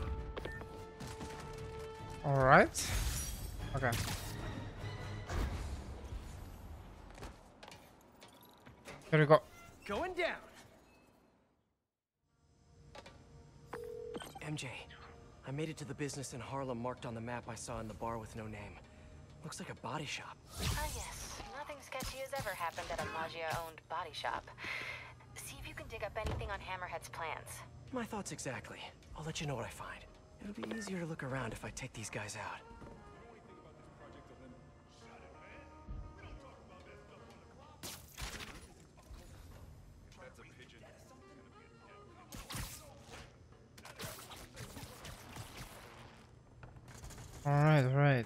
Alright. Okay. Here we go. Going down. M J, I made it to the business in Harlem marked on the map I saw in the bar with no name. Looks like a body shop. Ah, yes. Nothing sketchy has ever happened at a Magia-owned body shop. See if you can dig up anything on Hammerhead's plans. My thoughts exactly. I'll let you know what I find. It'll be easier to look around if I take these guys out. Alright, right.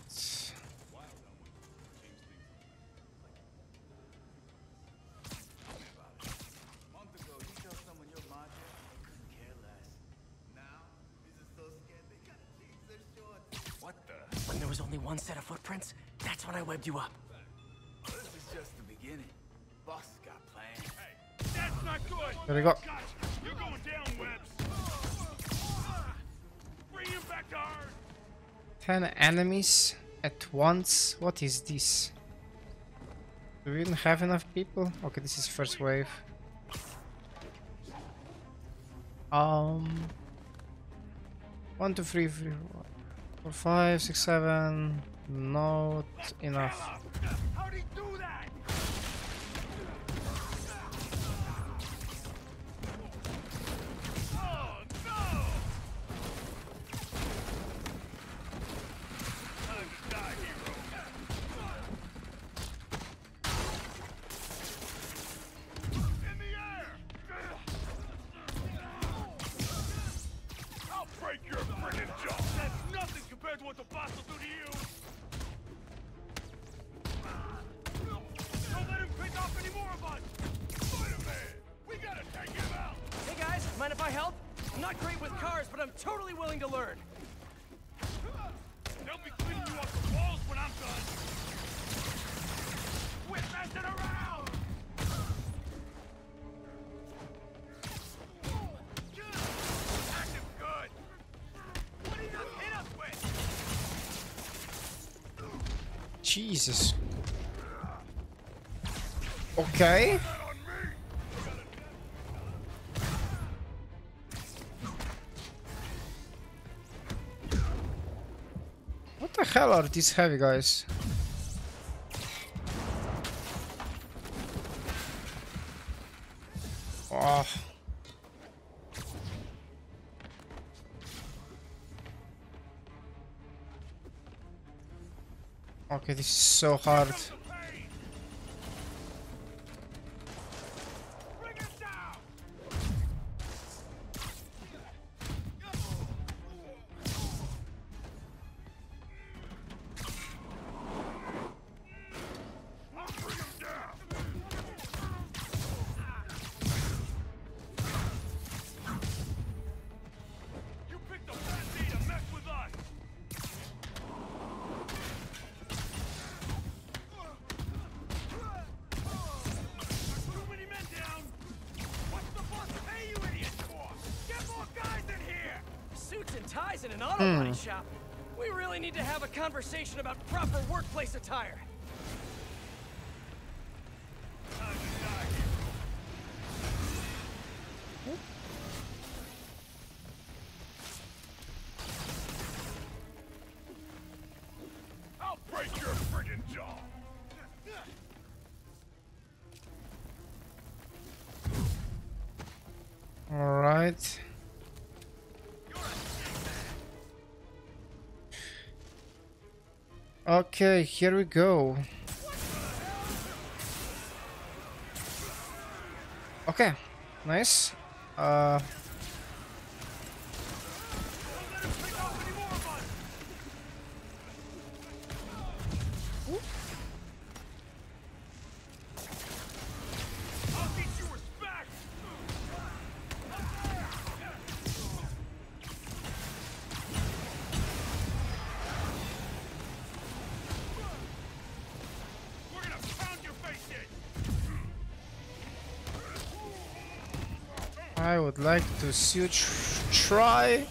What the? When there was only one set of footprints, that's when I webbed you up. This is just the beginning. Boss got plans. Hey, that's not good. There we go. Gotcha. You're going down, Webs. Bring him back to hard. ten enemies at once. What is this? Do we even have enough people? Okay, this is first wave. Um, one, two, three, three, four, five, six, seven. Not enough. How'd he do that? Oh no! Time to die, hero. In the air! I'll break your friggin' jaw! That's nothing compared to what the boss will do to you! Don't let him pick off any more of us! Spider-Man! We gotta take him out! Hey guys, mind if I help? I'm not great with cars, but I'm totally willing to learn. They'll be cleaning you off the walls when I'm done! Quit messing around! Active good! What did he just hit us with? Jesus. Okay. What the hell are these heavy guys? Oh. Okay, this is so hard. In an auto body shop. We really need to have a conversation about proper workplace attire. I'll break your friggin' jaw. All right. You're a Okay, here we go. Okay, nice. Uh... I would like to see you tr try.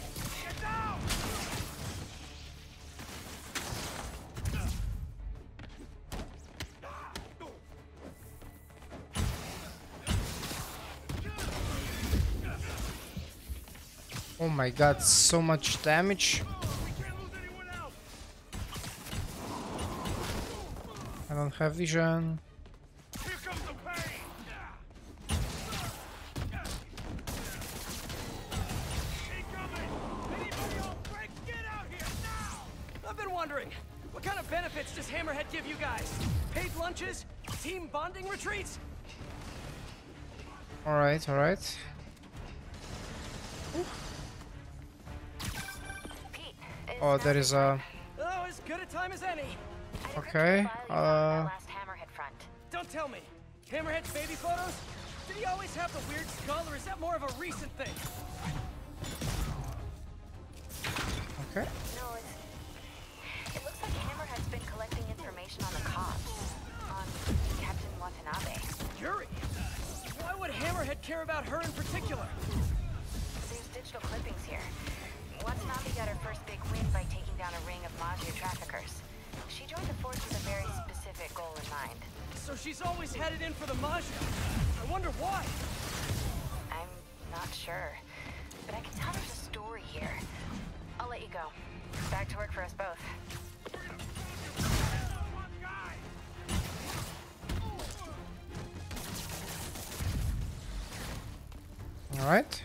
Oh my god, so much damage. I don't have vision. I've been wondering, what kind of benefits does Hammerhead give you guys? Paid lunches? Team bonding retreats? Alright, alright. Oh, there is a... Oh, as good a time as any. Okay, uh... Don't tell me. Hammerhead's baby photos? Did he always have the weird skull, or is that more of a recent thing? Okay. No, it's... It looks like Hammerhead's been collecting information on the cops. On Captain Watanabe. Yuri? Why would Hammerhead care about her in particular? There's digital clippings here. Watanabe got her first big win by taking down a ring of Mafia traffickers. She joined the force with a very specific goal in mind. So she's always headed in for the Mafia. I wonder why. I'm not sure, but I can tell there's a story here. I'll let you go. Back to work for us both. All right.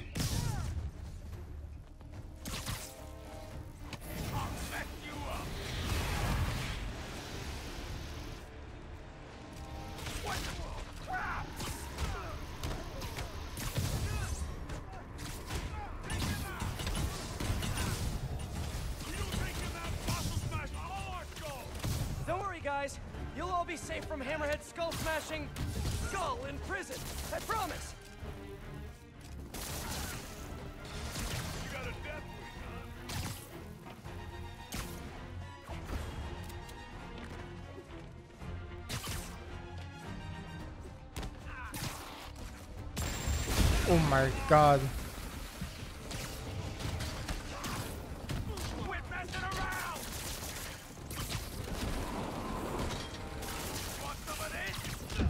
Don't worry, guys. You'll all be safe from Hammerhead skull-smashing skull in prison. I promise. Oh my god. Quit messing around! Want some of this?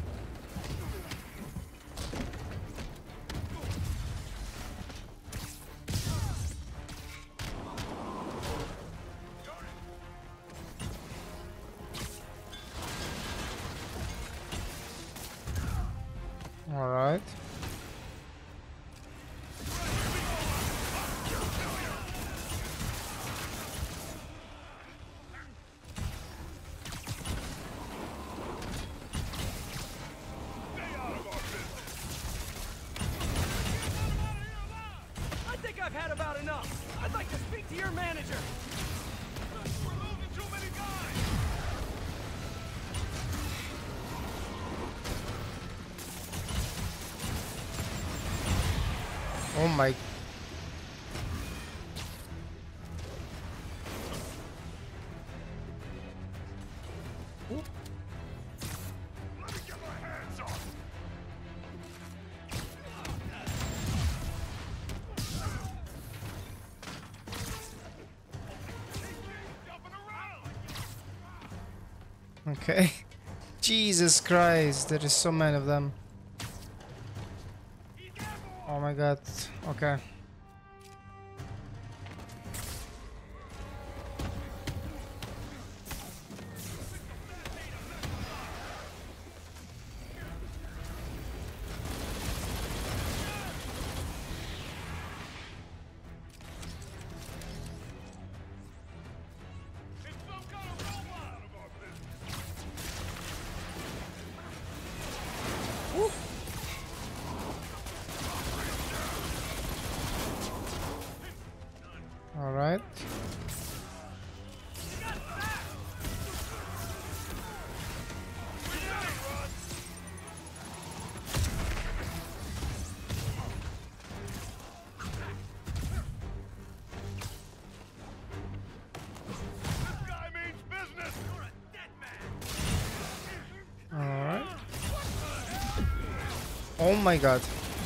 All right. I think I've had about enough. I'd like to speak to your manager. We're losing too many guys! Oh my. Let me get my hands on! Okay. Jesus Christ, there is so many of them. Oh my god. Okay. It's some kind of robot! All right. Alright. Oh my god.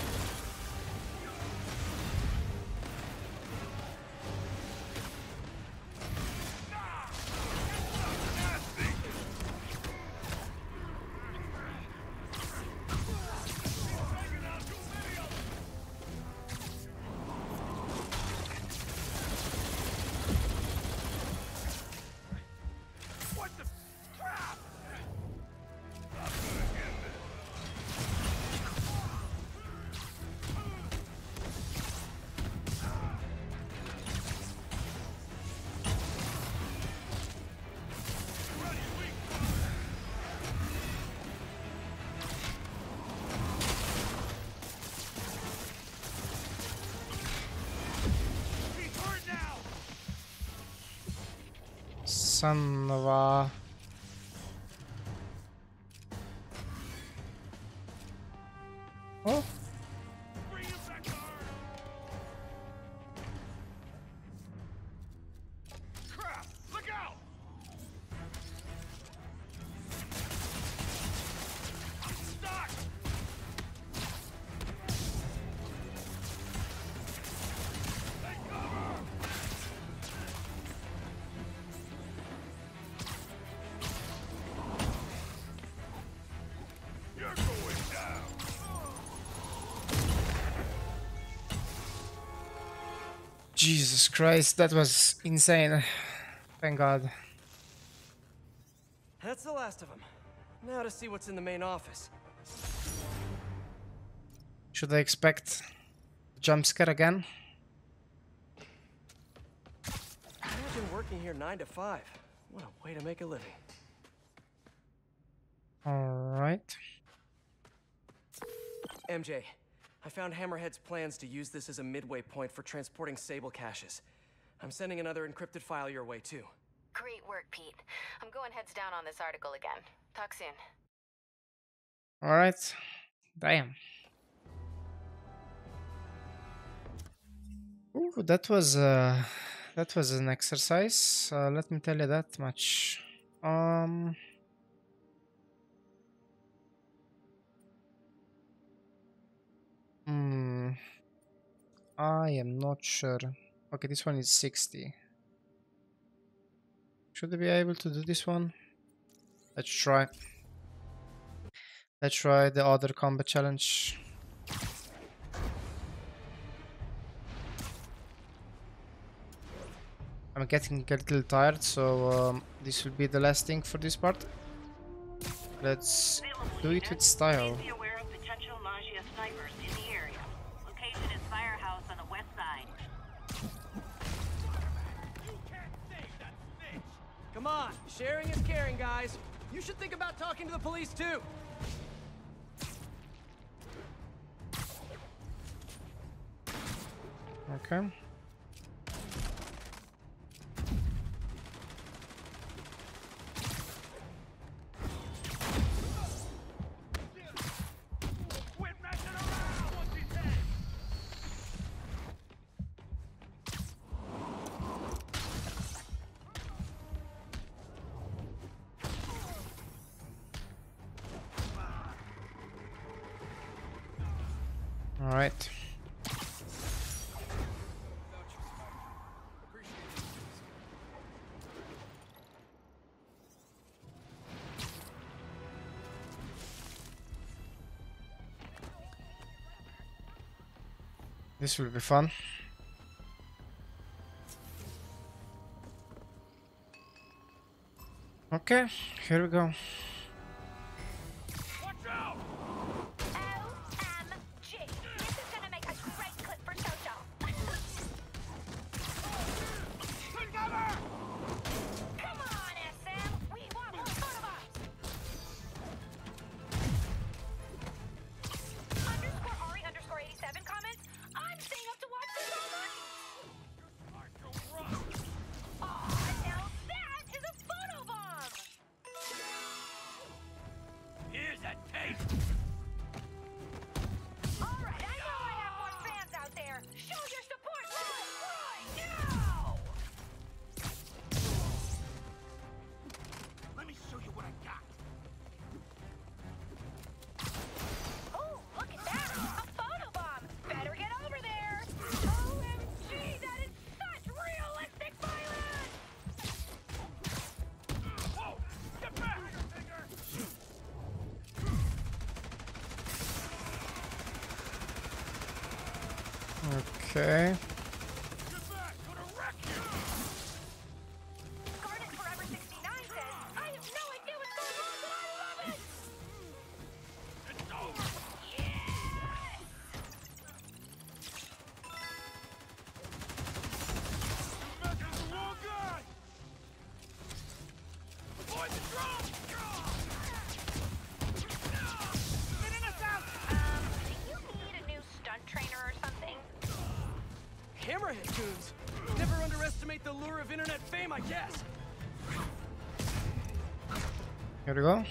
Son of a... Oh. Jesus Christ, that was insane. Thank God. That's the last of them. Now to see what's in the main office. Should I expect a jump scare again? Imagine working here nine to five. What a way to make a living. Alright. M J, I found Hammerhead's plans to use this as a midway point for transporting Sable caches. I'm sending another encrypted file your way too. Great work, Pete. I'm going heads down on this article again. Talk soon. Alright. Damn. Ooh, that was uh, that was an exercise. Uh, let me tell you that much. Um. Hmm. I am not sure. Okay, this one is sixty. Should I be able to do this one? Let's try. Let's try the other combat challenge. I'm getting a little tired, so um, this will be the last thing for this part. Let's do it with style. Be aware of potential Magia snipers in the area. Location is Firehouse on the west side. Come on, sharing is caring, guys. You should think about talking to the police too. Okay. All right. This will be fun. Okay, here we go. Okay. Garnet Forever sixty-nine says, I have no idea what's going on, but I love it! It's over! Yes! You're messing with the wrong guy! Avoid the drum! Spinning us out! Um, do you need a new stunt trainer or something? Hammerhead goons. Never underestimate the lure of internet fame, I guess. Here we go.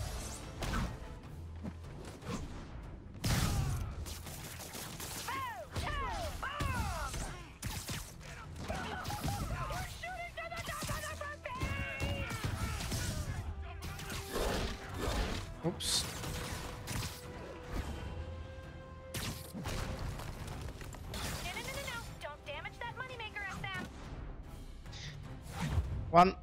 Oops. No, no, no, no, no. Don't damage that moneymaker, S M. One.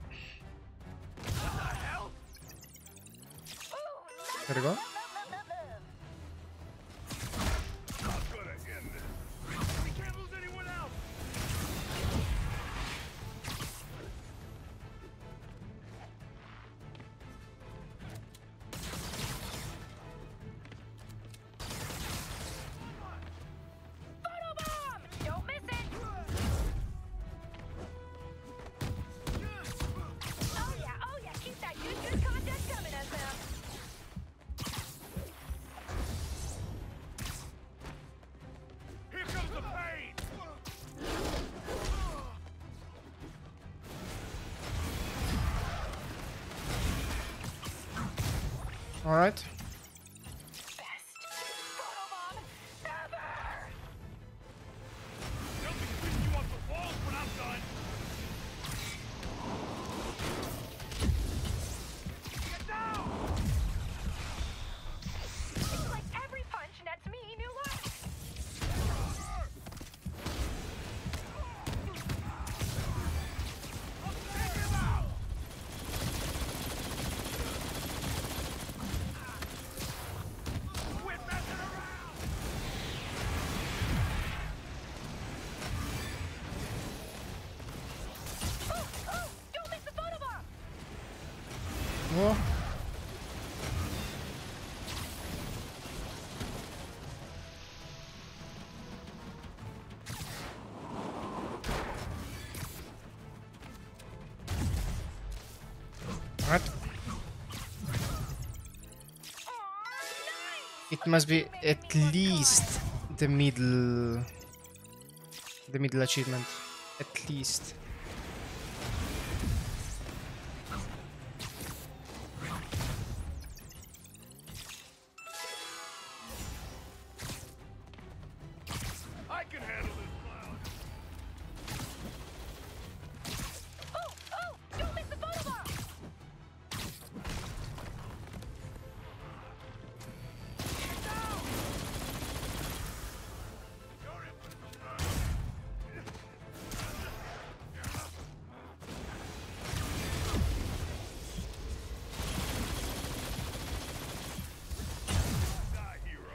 Ooh, Here we go. love, love, love, love. I'm gonna end this. We can't lose anyone else! Photobomb! Don't miss it! Oh yeah, oh yeah, keep that good, good content coming, S M. Here comes the pain! All right. Best photobomb ever! They'll be spinning you off the walls when I'm done! Get down! It's like every punch nets me new life. Take him out! Quit messing around! Oh, oh, don't miss the photobomb! Whoa. All right. It must be at least the middle, the middle achievement, at least. I can handle this clown! Oh, oh, don't miss the photobomb! Die, hero!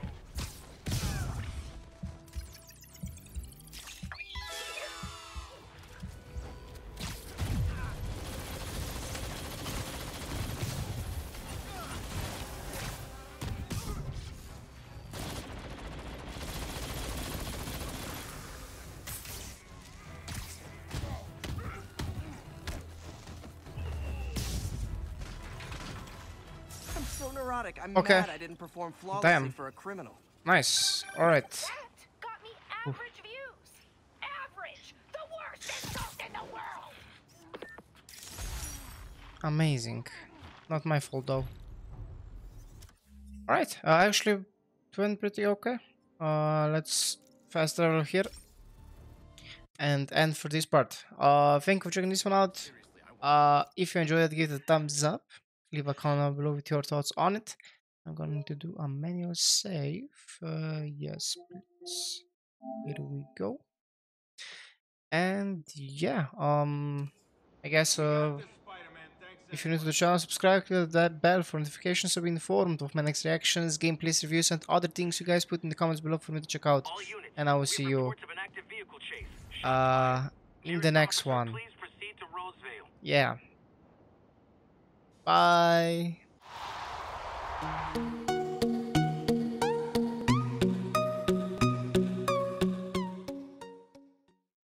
I'm so neurotic. I'm Okay. mad I didn't perform flawlessly Damn. for a criminal. Nice. All right. That got me average views. Average! The worst insult in the world! Amazing. Not my fault though. All right. Uh, actually, it went pretty okay. Uh, let's fast travel here and end for this part. Uh, thank you for checking this one out. Uh, if you enjoyed it, give it a thumbs up. Leave a comment below with your thoughts on it. I'm going to do a manual save. Uh, yes, please. Here we go. And yeah, um, I guess uh, If you're new to the channel, subscribe, click that bell for notifications so be informed of my next reactions, gameplays, reviews, and other things you guys put in the comments below for me to check out. And I will see you uh, in the next one. Yeah. Bye.